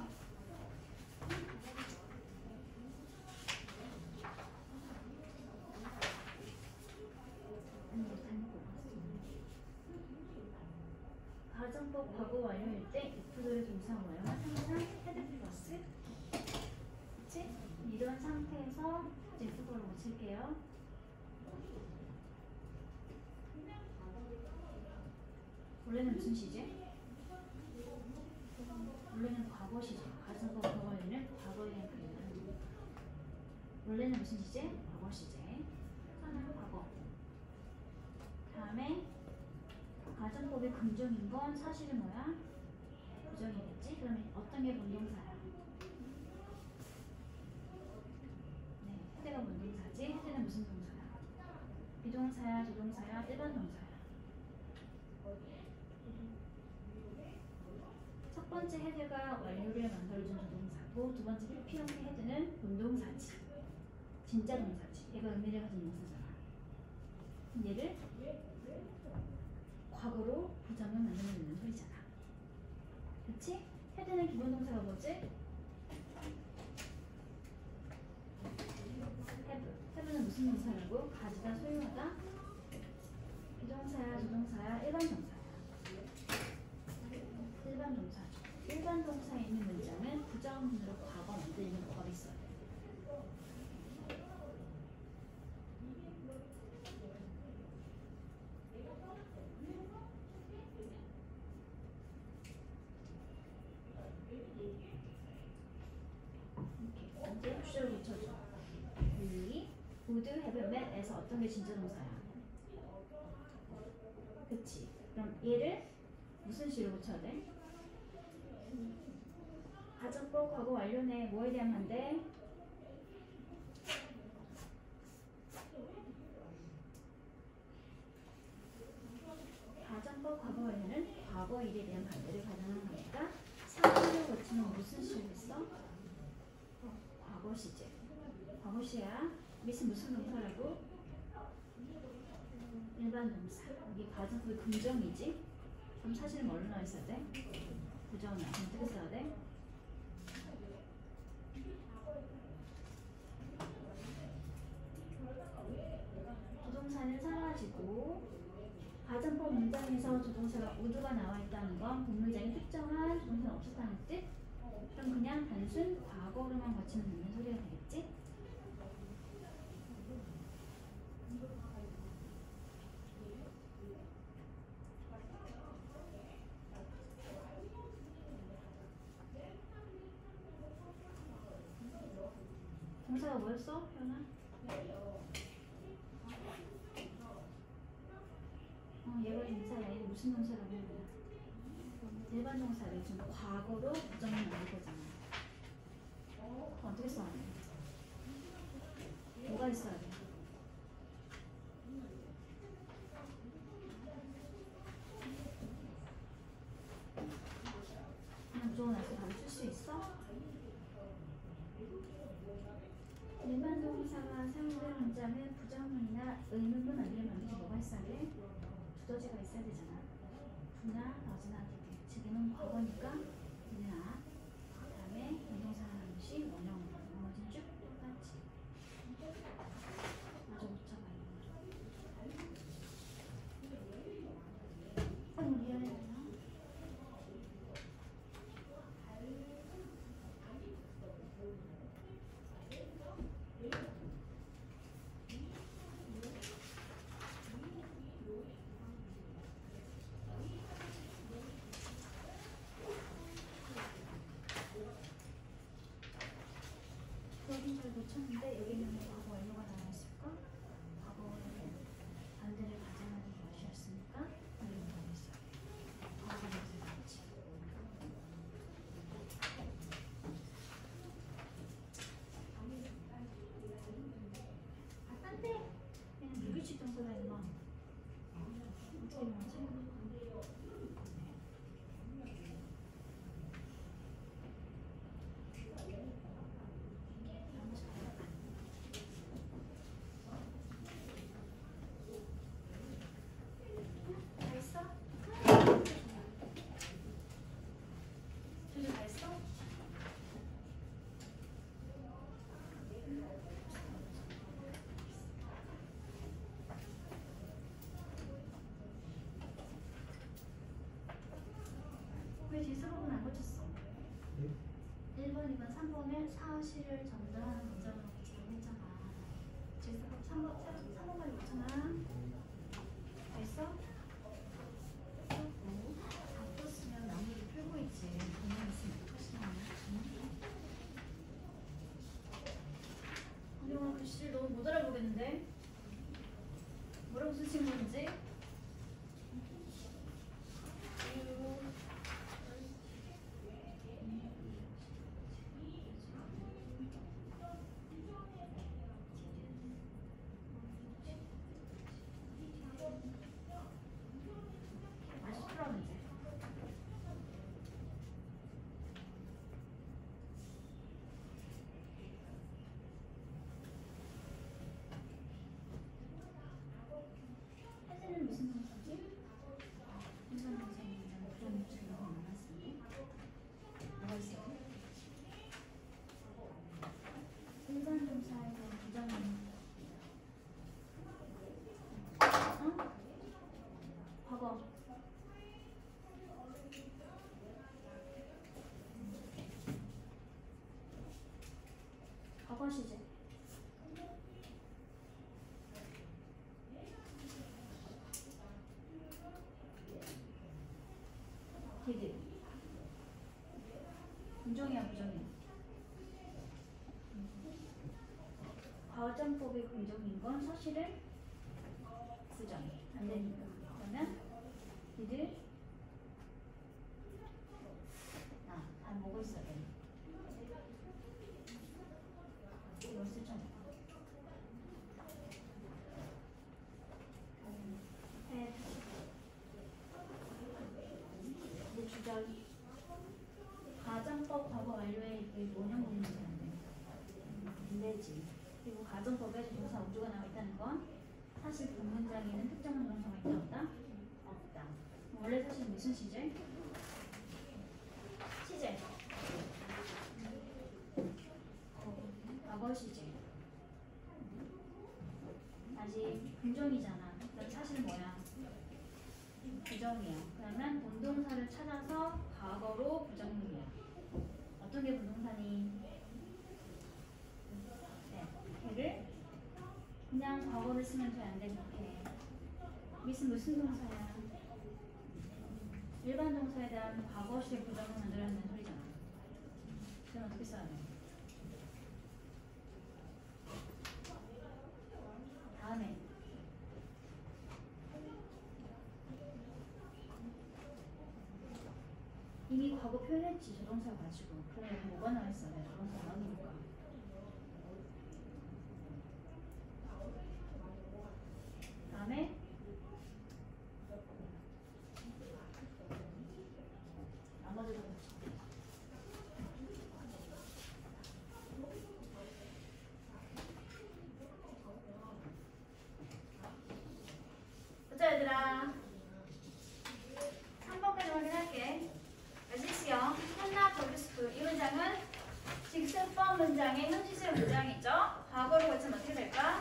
가정법 과거 완료일 때 if 구절의 동사 모양은 항상 헤드 플러스. 그치? 이런 상태에서 이제 그걸로 고칠게요. 원래는 무슨 시제? 원래는 과거 시제. 가정법 과거 완료는 과거에 대한 표현. 원래는 무슨 시제? 과거 시제. 하나는 과거. 다음에 가정법의 긍정인 건 사실은 뭐야? 부정이겠지? 그러면 어떤 게 본동사야? 네, 헤드가 본동사지? 헤드는 무슨 동사야? 비동사야, 조동사야, 일반 동사야? 첫 번째 헤드가 완료를 만들어준 조동사고 두 번째 PP 형태 헤드는 본동사지. 진짜 동사지. 얘가 의미를 가진 동사잖아. 얘를 과거로 부정을 만들어주는 소리잖아. 그치? 헤드는 기본 동사가 뭐지? have. have는 무슨 동사라고? 가지다, 소유하다. 비동사야, 조동사야, 일반 동사야. 일반 동사죠. 일반 동사에 있는 문장은 부정문으로 과거 만들는 법이 있어야 돼. 이렇게 이제 주제를 붙여줘. 이 would have met에서 어떤 게 진짜 동사야? 그치? 그럼 얘를 무슨 시로 붙여야 돼? 가정법 과거 완료네. 뭐에 대한 반대? 가정법 과거 완료는 과거 일에 대한 반대를 가정하는 거니까 사실을 고치면 무슨 시로 했어? 과거 시제. 과거 시야. 미스 무슨 동사라고? 일반 동사. 여기 가정법이 긍정이지? 그럼 사실은 뭘로 나와 있어야 돼? 부정을 어떻게 써야 돼? 조동사는 사라지고 가정법 문장에서 조동사가 would가 나와 있다는 건 본문장에 특정한 조동사는 없었다는 뜻? 그럼 그냥 단순 과거로만 고치면 되는 소리가 되겠지? 동사가 뭐였어? 현아? 얘가 동사야. 얘는 무슨 동사라고 하는 거야? 일반 동사를 지금 과거로 부정을 만들 거잖아. 어떻게 써야 돼? 뭐가 있어야 돼? 그냥 무조건 나서 바로 쓸 수 있어? 일반 동사가 사용된 문장은 부정문이나 의문문 아니면 반드시 뭐가 있어야 돼? 두더지가 있어야 되잖아. 부나 너즈나 되게. 지금은 과거니까 나. 그 다음에 동사 반드시 원형으로. 나머지는 쭉 똑같이. 마저 붙여봐. 미안해. 여기 잘 놓쳤는데 여기는 과거 완료가 나와 있을까? 과거의 반대를 가정하는 것이었으니까 여기는 나와 있어요. 과거가 나왔지. 안 돼. 그냥 무규칙 동사가 있는 거. 어떻게 나오지? 다 했어? 준비 다 했어? 왜 뒤수록은 안 고쳤어? 1번, 2번, 3번을 사실을 전달하는 문장으로 구성했잖아. 뒤수록 3번까지 고쳤나? 다 했어? 다 풀었으면 나머지 풀고 있지. 그냥 있으면 어떡하시나? 아니요, 글씨를 너무 못 알아보겠는데? 뭐라고 쓰신 건지? 다시 풀어면 돼. 사진은 무슨 동사지? 무슨 동사입니다. 그런 문제가 많았는데 뭐가 있어요? 일반 동사에 대한 부정은 어? 과거 과거 시제 디드 긍정이야 부정이야? 과정법이 긍정인 건 사실은 부정 안 되니까. 그러면 디드 안 보고 있어야 돼. 이거 쓰죠. 이제 주절 가정법 과거 완료에 이게 원형 문제는 안 되지. 그리고 가정법에 동사 우주가 나와 있다는 건 사실 본 문장에는 특정한 동사가 있다 없다? 없다. 원래 사실 무슨 시제? 시제. 과거 시제. 아직 긍정이잖아. 그럼 사실 뭐야? 부정이야. 그러면 본동사를 찾아서 과거로 부정문이야. 어떤 게 본동사니? 네, 걔를 그냥 과거를 쓰면 돼. 안 돼, 그렇게. 무슨 동사야? 일반 동사에 대한 과거식 부정을 만들어내는 소리잖아. 그럼 어떻게 써야 돼? 다음에 이미 과거 표현했지. 조동사 가지고. 그럼 여기 뭐가 나와 있어? 내 조동사 나오니까. 다음에 나머지도 붙여. 보자 얘들아. 3번까지 확인할게. 에지시형 한나 더블스프 이 문장은 직설법 문장의 현지식 문장이죠. 과거로 고치면 어떻게 될까?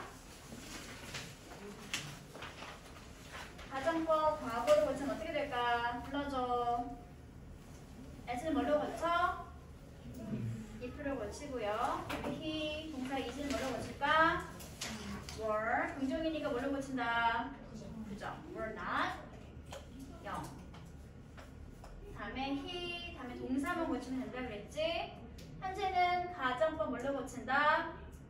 가정법 과거로 고치면 어떻게 될까? 불러줘. as는 뭘로 고쳐? if로 고치고요. he 동사 is는 뭘로 고칠까? were 긍정이니까 뭘로 고친다? 부정. were not 0. 다음에 he 다음에 동사만 고치면 된다 그랬지? 현재는 가정 가정법 뭘로 고친다?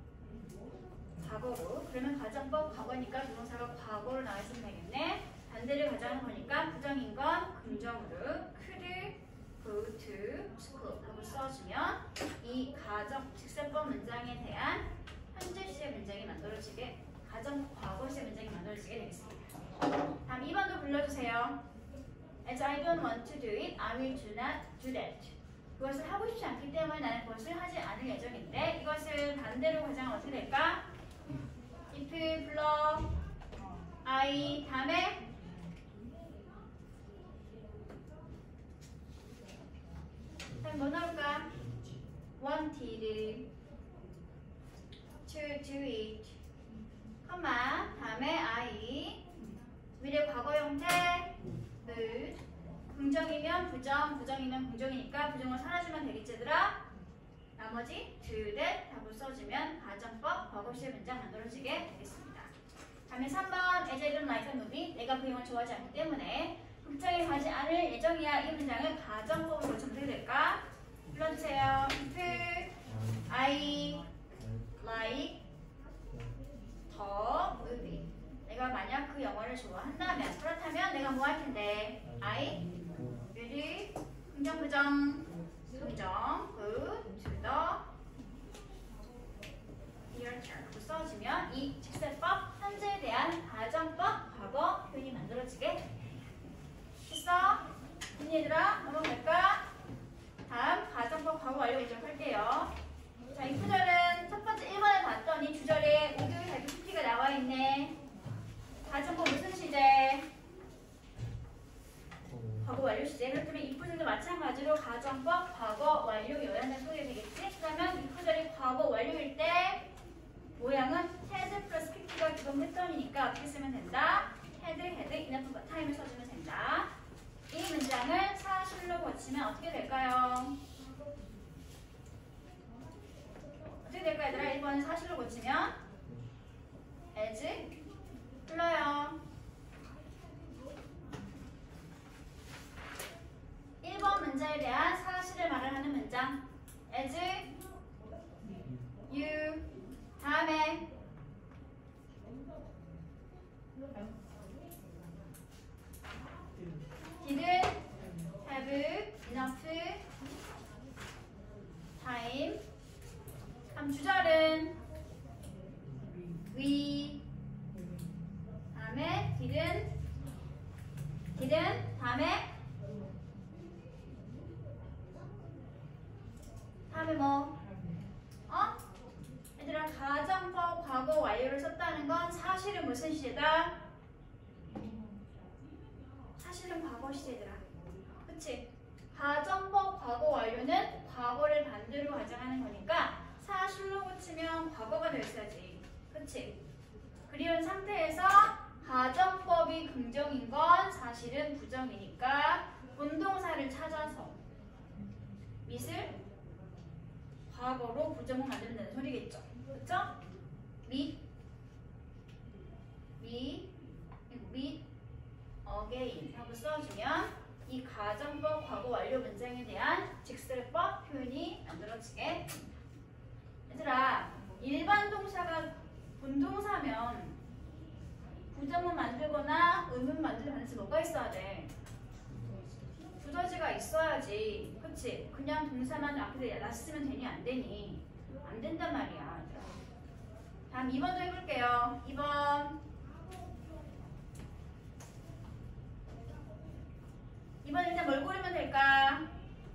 과거로. 그러면 가정법 과거니까 동사가 과거로 나와있으면 되겠네. 반대를 가져가는 거니까 부정인 건 긍정으로 could go to school 하고 써주면 이 가정 직설법 문장에 대한 현재 시제 문장이 만들어지게 가정 과거 시제 문장이 만들어지게 되겠습니다. 다음 2번도 불러주세요. As I don't want to do it, I will do not do that. 그것을 하고 싶지 않기 때문에 나는 그것을 하지 않을 예정인데 이것을 반대로 가정하면 어떻게 될까? if 불러 I 다음에 다음 뭐 나올까? wanted to do it 컴마 다음에 I 미래 과거 형태 would 긍정이면 부정, 부정이면 긍정이니까 부정을 사라지면 되겠지 얘들아? 나머지 do that 하고 써주면 가정법 과거 시제 문장 만들어지게 되겠습니다. 다음에 3번 As I don't like a movie 내가 그 영화를 좋아하지 않기 때문에 극장에 가지 않을 예정이야. 이 문장은 가정법으로 고치면 어떻게 될까? 불러주세요. If I like the movie 내가 만약 그 영화를 좋아한다면 그렇다면 내가 뭐 할 텐데? I will 긍정 부정 긍정 go to the theater 써주면 이 직설법 현재에 대한 가정법 과거 표현이 만들어지게 됐어? 얘들아 넘어갈까? 다음 가정법 과거 완료 예정할게요. 자, 이 구절은 첫 번째 1번에 봤더니 주절에 목요일 발표 PP가 나와 있네. 가정법 무슨 시제? 과거 완료 시제. 그렇다면 이 구절도 마찬가지로 가정법 과거 완료 요약을 소개가 되겠지? 그러면 이 구절이 과거 완료일 때 모양은 had 플러스 PP가 기본 패턴이니까 어떻게 쓰면 된다? had, enough time을 써주면 된다. 이 문장을 사실로 고치면 어떻게 될까요? 어떻게 될까요, 얘들아? 1번 사실로 고치면 as 불러요. 1번 문장에 대한 사실을 말을 하는 문장 as you 다음에 didn't have enough time. 다음 주절은 we 다음에 didn't 다음에 뭐? 얘들아 가정법 과거 완료를 썼다는 건 사실은 무슨 시제다? 사실은 과거 시제더라. 그치? 가정법 과거 완료는 과거를 반대로 가정하는 거니까 사실로 고치면 과거가 됐어야지. 그치? 그리운 상태에서 가정법이 긍정인 건 사실은 부정이니까 본동사를 찾아서 밑을 과거로 부정을 만든다는 소리겠죠. 그쵸? meet again 하고 써주면 이 가정법 과거 완료 문장에 대한 직설법 표현이 만들어지게 됩니다. 얘들아 일반 동사가 본동사면 부정문 만들거나 의문 만들 반드시 뭐가 있어야 돼? 두더지가 있어야지. 그치? 그냥 동사만 앞에 놨으면 되니 안 되니? 안 된단 말이야. 다음 2번도 해볼게요. 2번 일단 뭘 고르면 될까?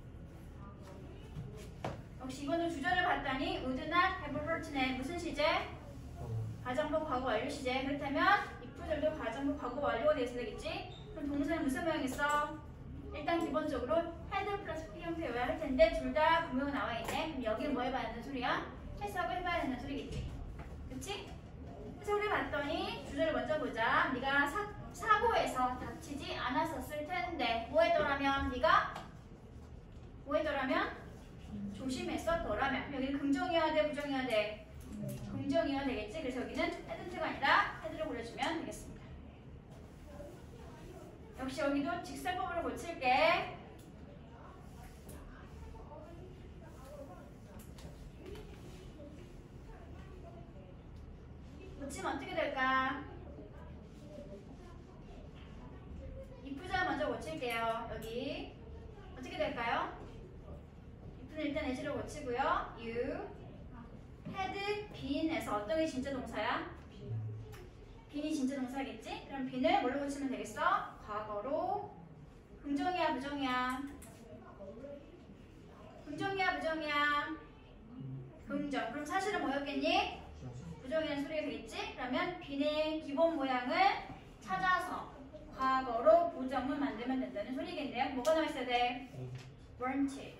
역시 이번도 주절을 봤더니 would not have hurt네. 무슨 시제? 가정법 과거 완료 시제. 그렇다면 if절도 가정법 과거 완료가 되어야 되겠지? 그럼 동사는 무슨 모양이었어? 일단 기본적으로 had 플러스 P 형태여야 할 텐데 둘 다 분명히 나와 있네. 그럼 여기는 뭐 해봐야 되는 소리야? 해석을 해봐야 되는 소리겠지? 그치? 해석을 봤더니 주절을 먼저 보자. 네가 사고에서 다치지 않았었을 텐데 뭐 했더라면? 네가 뭐 했더라면? 조심했었더라면. 여기는 긍정이어야 돼? 부정이어야 돼? 긍정이어야 되겠지? 그래서 여기는 hadn't가 아니라 had를 골라주면 되겠습니다. 역시 여기도 직설법으로 고칠게. 고치면 어떻게 될까? if자 먼저 고칠게요. 여기 어떻게 될까요? if는 일단 as로 고치고요. you had been에서 어떤 게 진짜 동사야? been이 진짜 동사겠지? 그럼 been을 뭘로 고치면 되겠어? 과거로. 긍정이야 부정이야? 긍정이야 부정이야? 긍정. 그럼 사실은 뭐였겠니? 부정이라는 소리가 되겠지? 그러면 been의 기본 모양을 찾아서 과거로 부정을 만들면 된다는 소리겠네요. 뭐가 나와 있어야 돼? weren't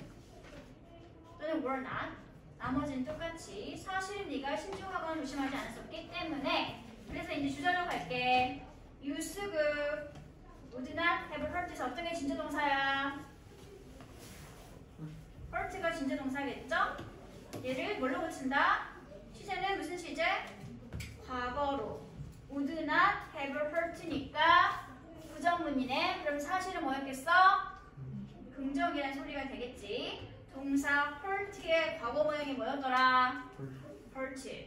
또는 were not. 나머지는 똑같이 사실은 네가 신중하거나 조심하지 않았었기 때문에. 그래서 이제 주절로 갈게. 유수급 would not have hurt에서 어떤 게 진짜 동사야? hurt가 진짜 동사겠죠? 얘를 뭘로 고친다? 시제는 무슨 시제? 과거로. would not have hurt니까 부정문이네. 그럼 사실은 뭐였겠어? 긍정이라는 소리가 되겠지. 동사 hurt의 과거 모양이 뭐였더라? hurt.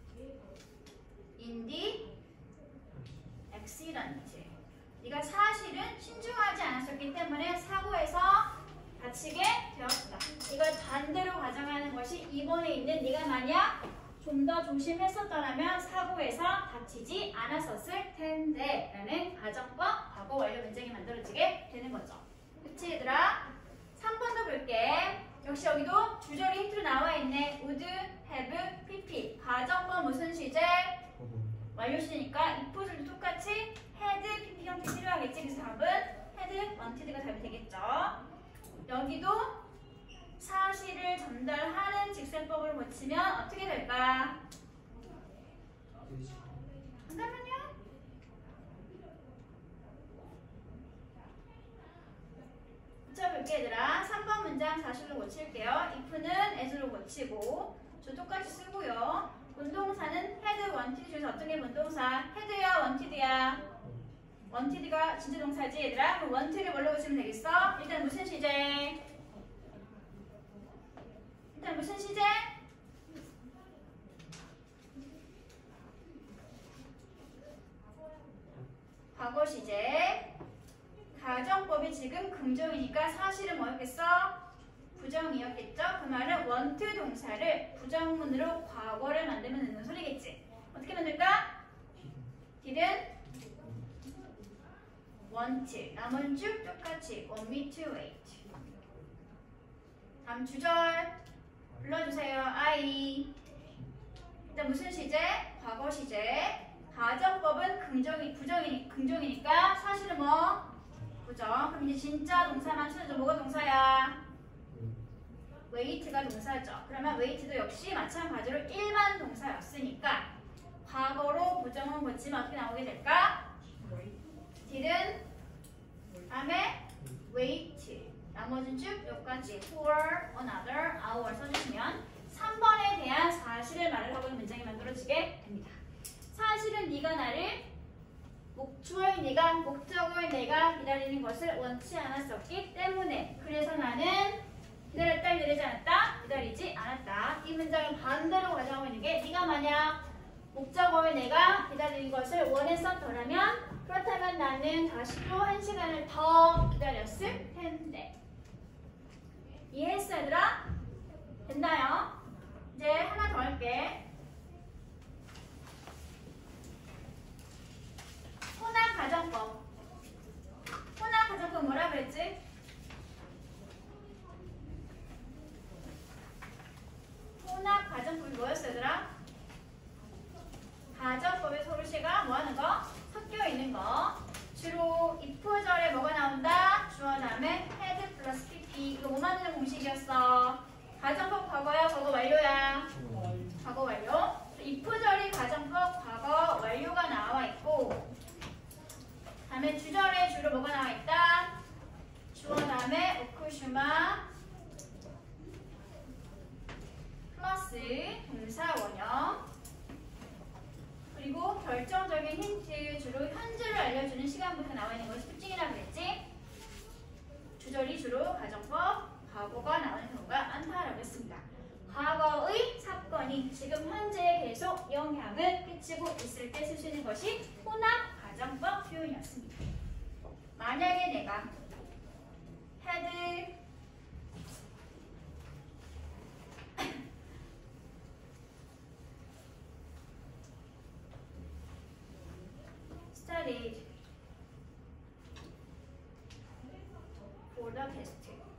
in the accident. 네가 사실은 신중하지 않았었기 때문에 사고에서 다치게 되었다. 이걸 반대로 가정하는 것이 2번에 있는 네가 만약 좀 더 조심했었더라면 사고에서 다치지 않았었을 텐데 라는 가정법 과거 완료 문장이 만들어지게 되는 거죠. 그치 얘들아? 3번도 볼게. 역시 여기도 주절이 힌트로 나와 있네. would, have, pp. 가정법 무슨 시제? 완료 시제니까 if들도 똑같이 had, pp 형태 필요하겠지. 그래서 답은 had, wanted가 답이 되겠죠. 여기도 사실을 전달하는 직설법을 고치면 어떻게 될까? 잠깐만요. 고쳐볼게 얘들아. 3번 문장 사실로 고칠게요. if는 as로 고치고 저 똑같이 쓰고요. 본동사는 had, wanted 중에서 어떤 게 본동사? had야 wanted야? wanted가 진짜 동사지 얘들아. 그럼 wanted를 뭘로 고치면 되겠어? 일단 무슨 시제? 무슨 시제? 과거 시제. 가정법이 지금 긍정이니까 사실은 뭐였겠어? 부정이었겠죠? 그 말은 want 동사를 부정문으로 과거를 만들면 되는 소리겠지. 어떻게 만들까? didn't want. 나머지는 쭉 똑같이 want me to wait. 다음 주절 불러주세요. I. 일단 무슨 시제? 과거 시제. 가정법은 긍정이니까 사실은 뭐? 부정. 그럼 이제 진짜 동사만 찾아줘. 뭐가 동사야? wait가 동사죠. 그러면 wait도 역시 마찬가지로 일반 동사였으니까 과거로 부정은 고치면 어떻게 나오게 될까? didn't 다음에 wait. 나머지는 쭉 똑같이 for another hour 써주시면 3번에 대한 사실을 말을 하고 있는 문장이 만들어지게 됩니다. 사실은 네가 나를 주어인 네가 목적어인 내가 기다리는 것을 원치 않았었기 때문에 그래서 나는 기다렸다 기다리지 않았다 기다리지 않았다. 이 문장을 반대로 가져가고 있는 게 네가 만약 목적어인 내가 기다리는 것을 원했었더라면 그렇다면 나는 다시 또 1시간을 더 기다렸을 텐데. 이해했어 얘들아? 됐나요? 이제 하나 더 할게. 혼합 가정법. 혼합 가정법 뭐라 그랬지? 혼합 가정법이 뭐였어 얘들아? 가정법의 서울시가 뭐하는 거? 섞여 있는 거. 주로 if절에 뭐가 나온다? 주어 다음에 had 플러스 pp. 이거 뭐 만드는 공식이었어? 가정법 과거야? 과거 완료야? 과거 완료. if절이 가정법 과거 완료가 나와 있고 다음에 주절에 주로 뭐가 나와 있다? 주어 다음에 오쿠슈마 플러스 동사 원형. 그리고 결정적인 힌트, 주로 현재를 알려주는 시간부터 나와 있는 것이 특징이라고 그랬지? 주절이 주로 가정법, 과거가 나오는 경우가 많다라고 했습니다. 과거의 사건이 지금 현재의 계속 영향을 끼치고 있을 때 쓸 수 있는 것이 혼합 가정법 표현이었습니다. 만약에 내가 had studied for the test.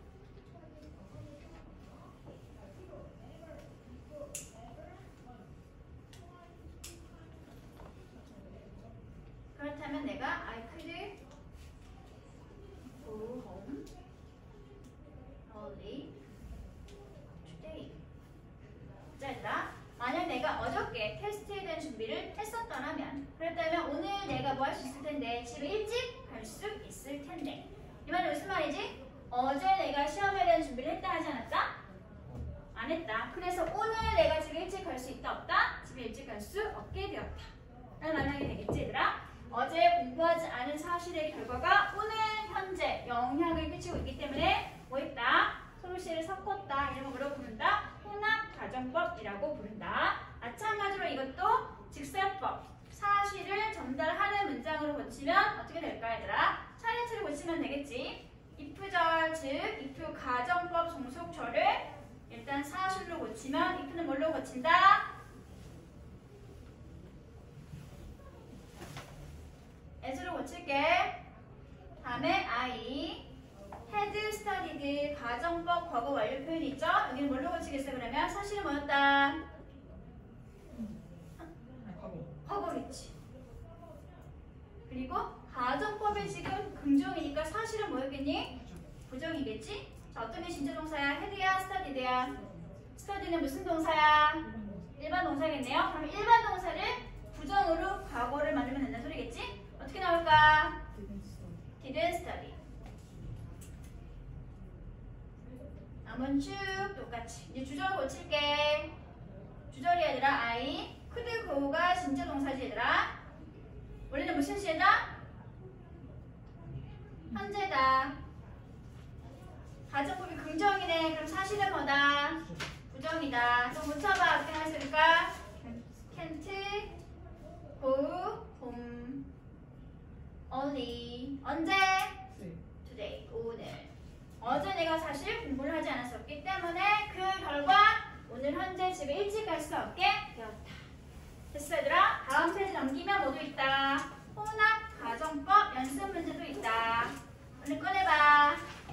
그렇다면 내가 I could go home early today. 자, 얘들아, 만약 내가 어저께 테스트에 대한 준비를 했었더라면, 그랬다면 오늘 내가 뭐 할 수 있을 텐데, 집에 일찍 갈 수 있을 텐데. 이 말은 무슨 말이지? 어제 내가 시험에 대한 준비를 했다 하지 않았다? 안 했다. 그래서 오늘 내가 집에 일찍 갈 수 있다 없다? 집에 일찍 갈 수 없게 되었다 라는 말이 되겠지, 얘들아? 어제 공부하지 않은 사실의 결과가 오늘 현재 영향을 끼치고 있기 때문에 뭐 했다? 소수시를 섞었다. 이런 거 뭐라고 부른다? 혼합 가정법이라고 부른다. 마찬가지로 이것도 직설법, 사실을 전달하는 문장으로 고치면 어떻게 될까, 얘들아? 차례차례 고치면 되겠지. if절, 즉 if 가정법 종속절을 일단 사실로 고치면 if는 뭘로 고친다? as로 고칠게. 다음에 I had studied 가정법 과거 완료 표현 있죠? 여기는 뭘로 고치겠어? 그러면 사실은 뭐였다? 과거겠지. 그리고 가정법이 지금 긍정이니까 사실은 뭐였겠니? 부정이겠지? 자, 어떤 게 진짜 동사야? had야, studied야? study는 무슨 동사야? 일반 동사겠네요. 그럼 일반 동사를 부정으로 과거를 만들면 된다는 소리겠지? 어떻게 나올까? didn't study. 나머지는 쭉 똑같이. 이제 주절 고칠게. 주절이 얘들아, I could go가 진짜 동사지 얘들아. 원래는 무슨 시제다? 현재다. 가정법이 긍정이네. 그럼 사실은 뭐다? 부정이다. 좀 고쳐봐. 어떻게 나왔을까? can't go home early. 언제? today. 오늘. 어제 내가 사실 공부를 하지 않았었기 때문에 그 결과 오늘 현재 집에 일찍 갈 수 없게 되었다. 됐어, 얘들아? 다음 페이지 넘기면 뭐도 있다? 혼합 가정법 연습 문제도 있다. 오늘 꺼내봐.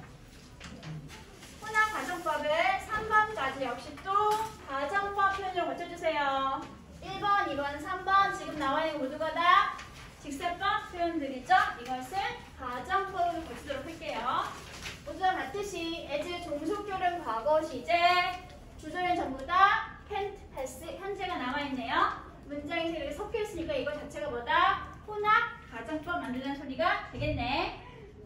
혼합 가정법을 3번까지 역시 또 가정법 표현으로 고쳐주세요. 1번, 2번, 3번 지금 나와 있는 모두가 다 직설법 표현들이죠. 이것을 가정법으로 고치도록 할게요. 모두와 같듯이 as 종속조는 과거 시제, 주절은 전부 다 can't, has, 현재가 나와있네요. 문장에서 이렇게 섞여 있으니까 이거 자체가 뭐다? 혼합 가정법 만들는 소리가 되겠네.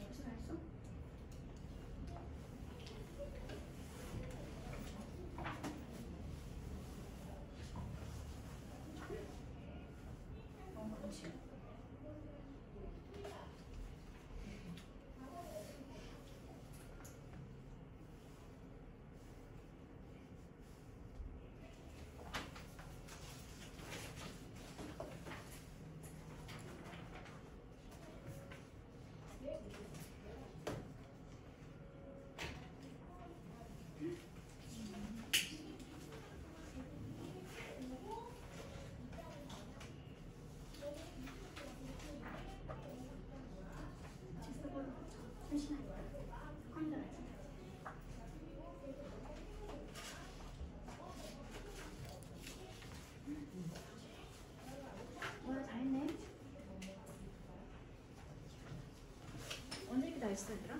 언제 이렇게 다 했어, 얘들아?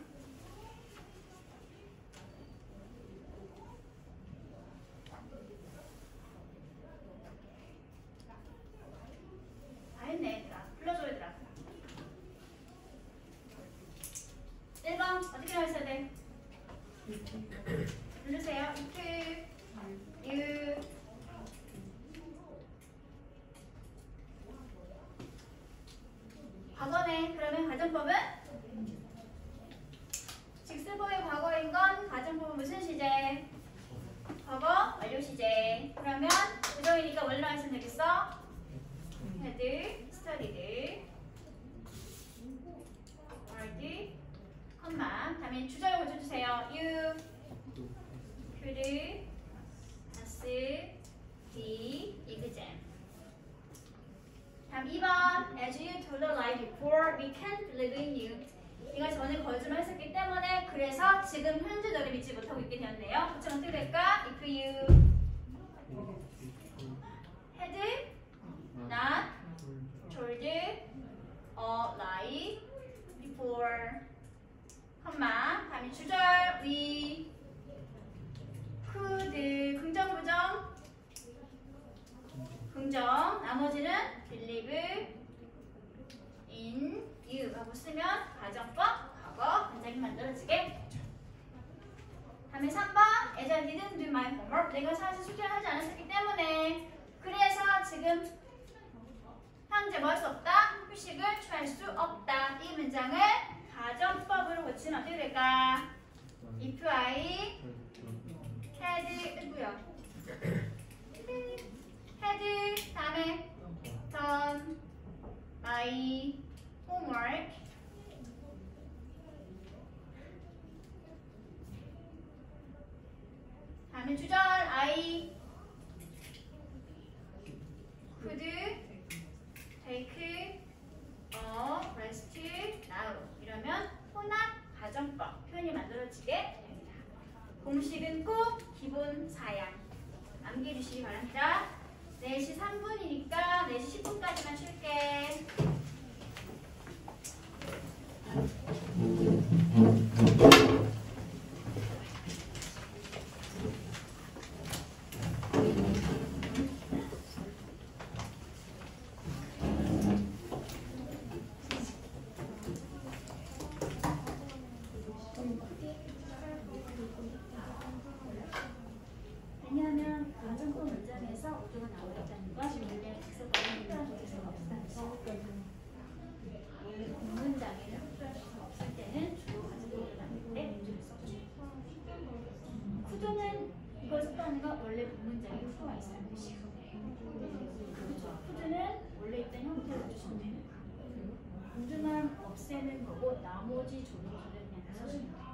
다 했네, 얘들아. 불러줘, 얘들아. 1번 어떻게 나왔어야 돼? 부르세요. if, you. 과거네. 그러면 가정법은 어디로 가시면 되겠어? had studied hard, 컴마. 다음에 주절을 고쳐주세요. You could pass the exam. 다음 2번. As you told the lie before, we can't believe in you. 이건 전에 거짓말 했었기 때문에 그래서 지금 현재 너를 믿지 못하고 있게 되었네요. 그쵸? 어떻게 될까? If you had not told a lie before, 컴마. 다음에 주절 we could, 긍정 부정? 긍정. 나머지는 believe in you 하고 쓰면 가정법, 과거, 문장이 만들어지게 되죠. 다음에 3번. As I didn't do my homework. 내가 사실 숙제를 하지 않았기 때문에 그래서 지금 현재 뭐 할 수 없다? 휴식을 취할 수 없다. 이 문장을 가정법으로 고치면 어떻게 될까? If I had, had 다음에 done my homework, 다음에 주절 I could take a rest now. 이러면 혼합 가정법 표현이 만들어지게 됩니다. 공식은 꼭 기본 사양 남겨주시기 바랍니다. 4시 3분이니까 4시 10분까지만 쉴게. 왜냐하면 가정법 문장에서 오류가 나오겠다는 건 원래 직설법은 필요한 조사가 없어서 문장에 없을 때는 주로 가정법을 만들 때 문제를 써줘. 구조는 이걸 썼다는 건 원래 문장에 후가 있어야 되지. 그렇죠. 구조는 원래 있던 형태를 주시면 되는 거예요. 구조만 없애는 거고 나머지 조동사를 그냥 써주는 거예요.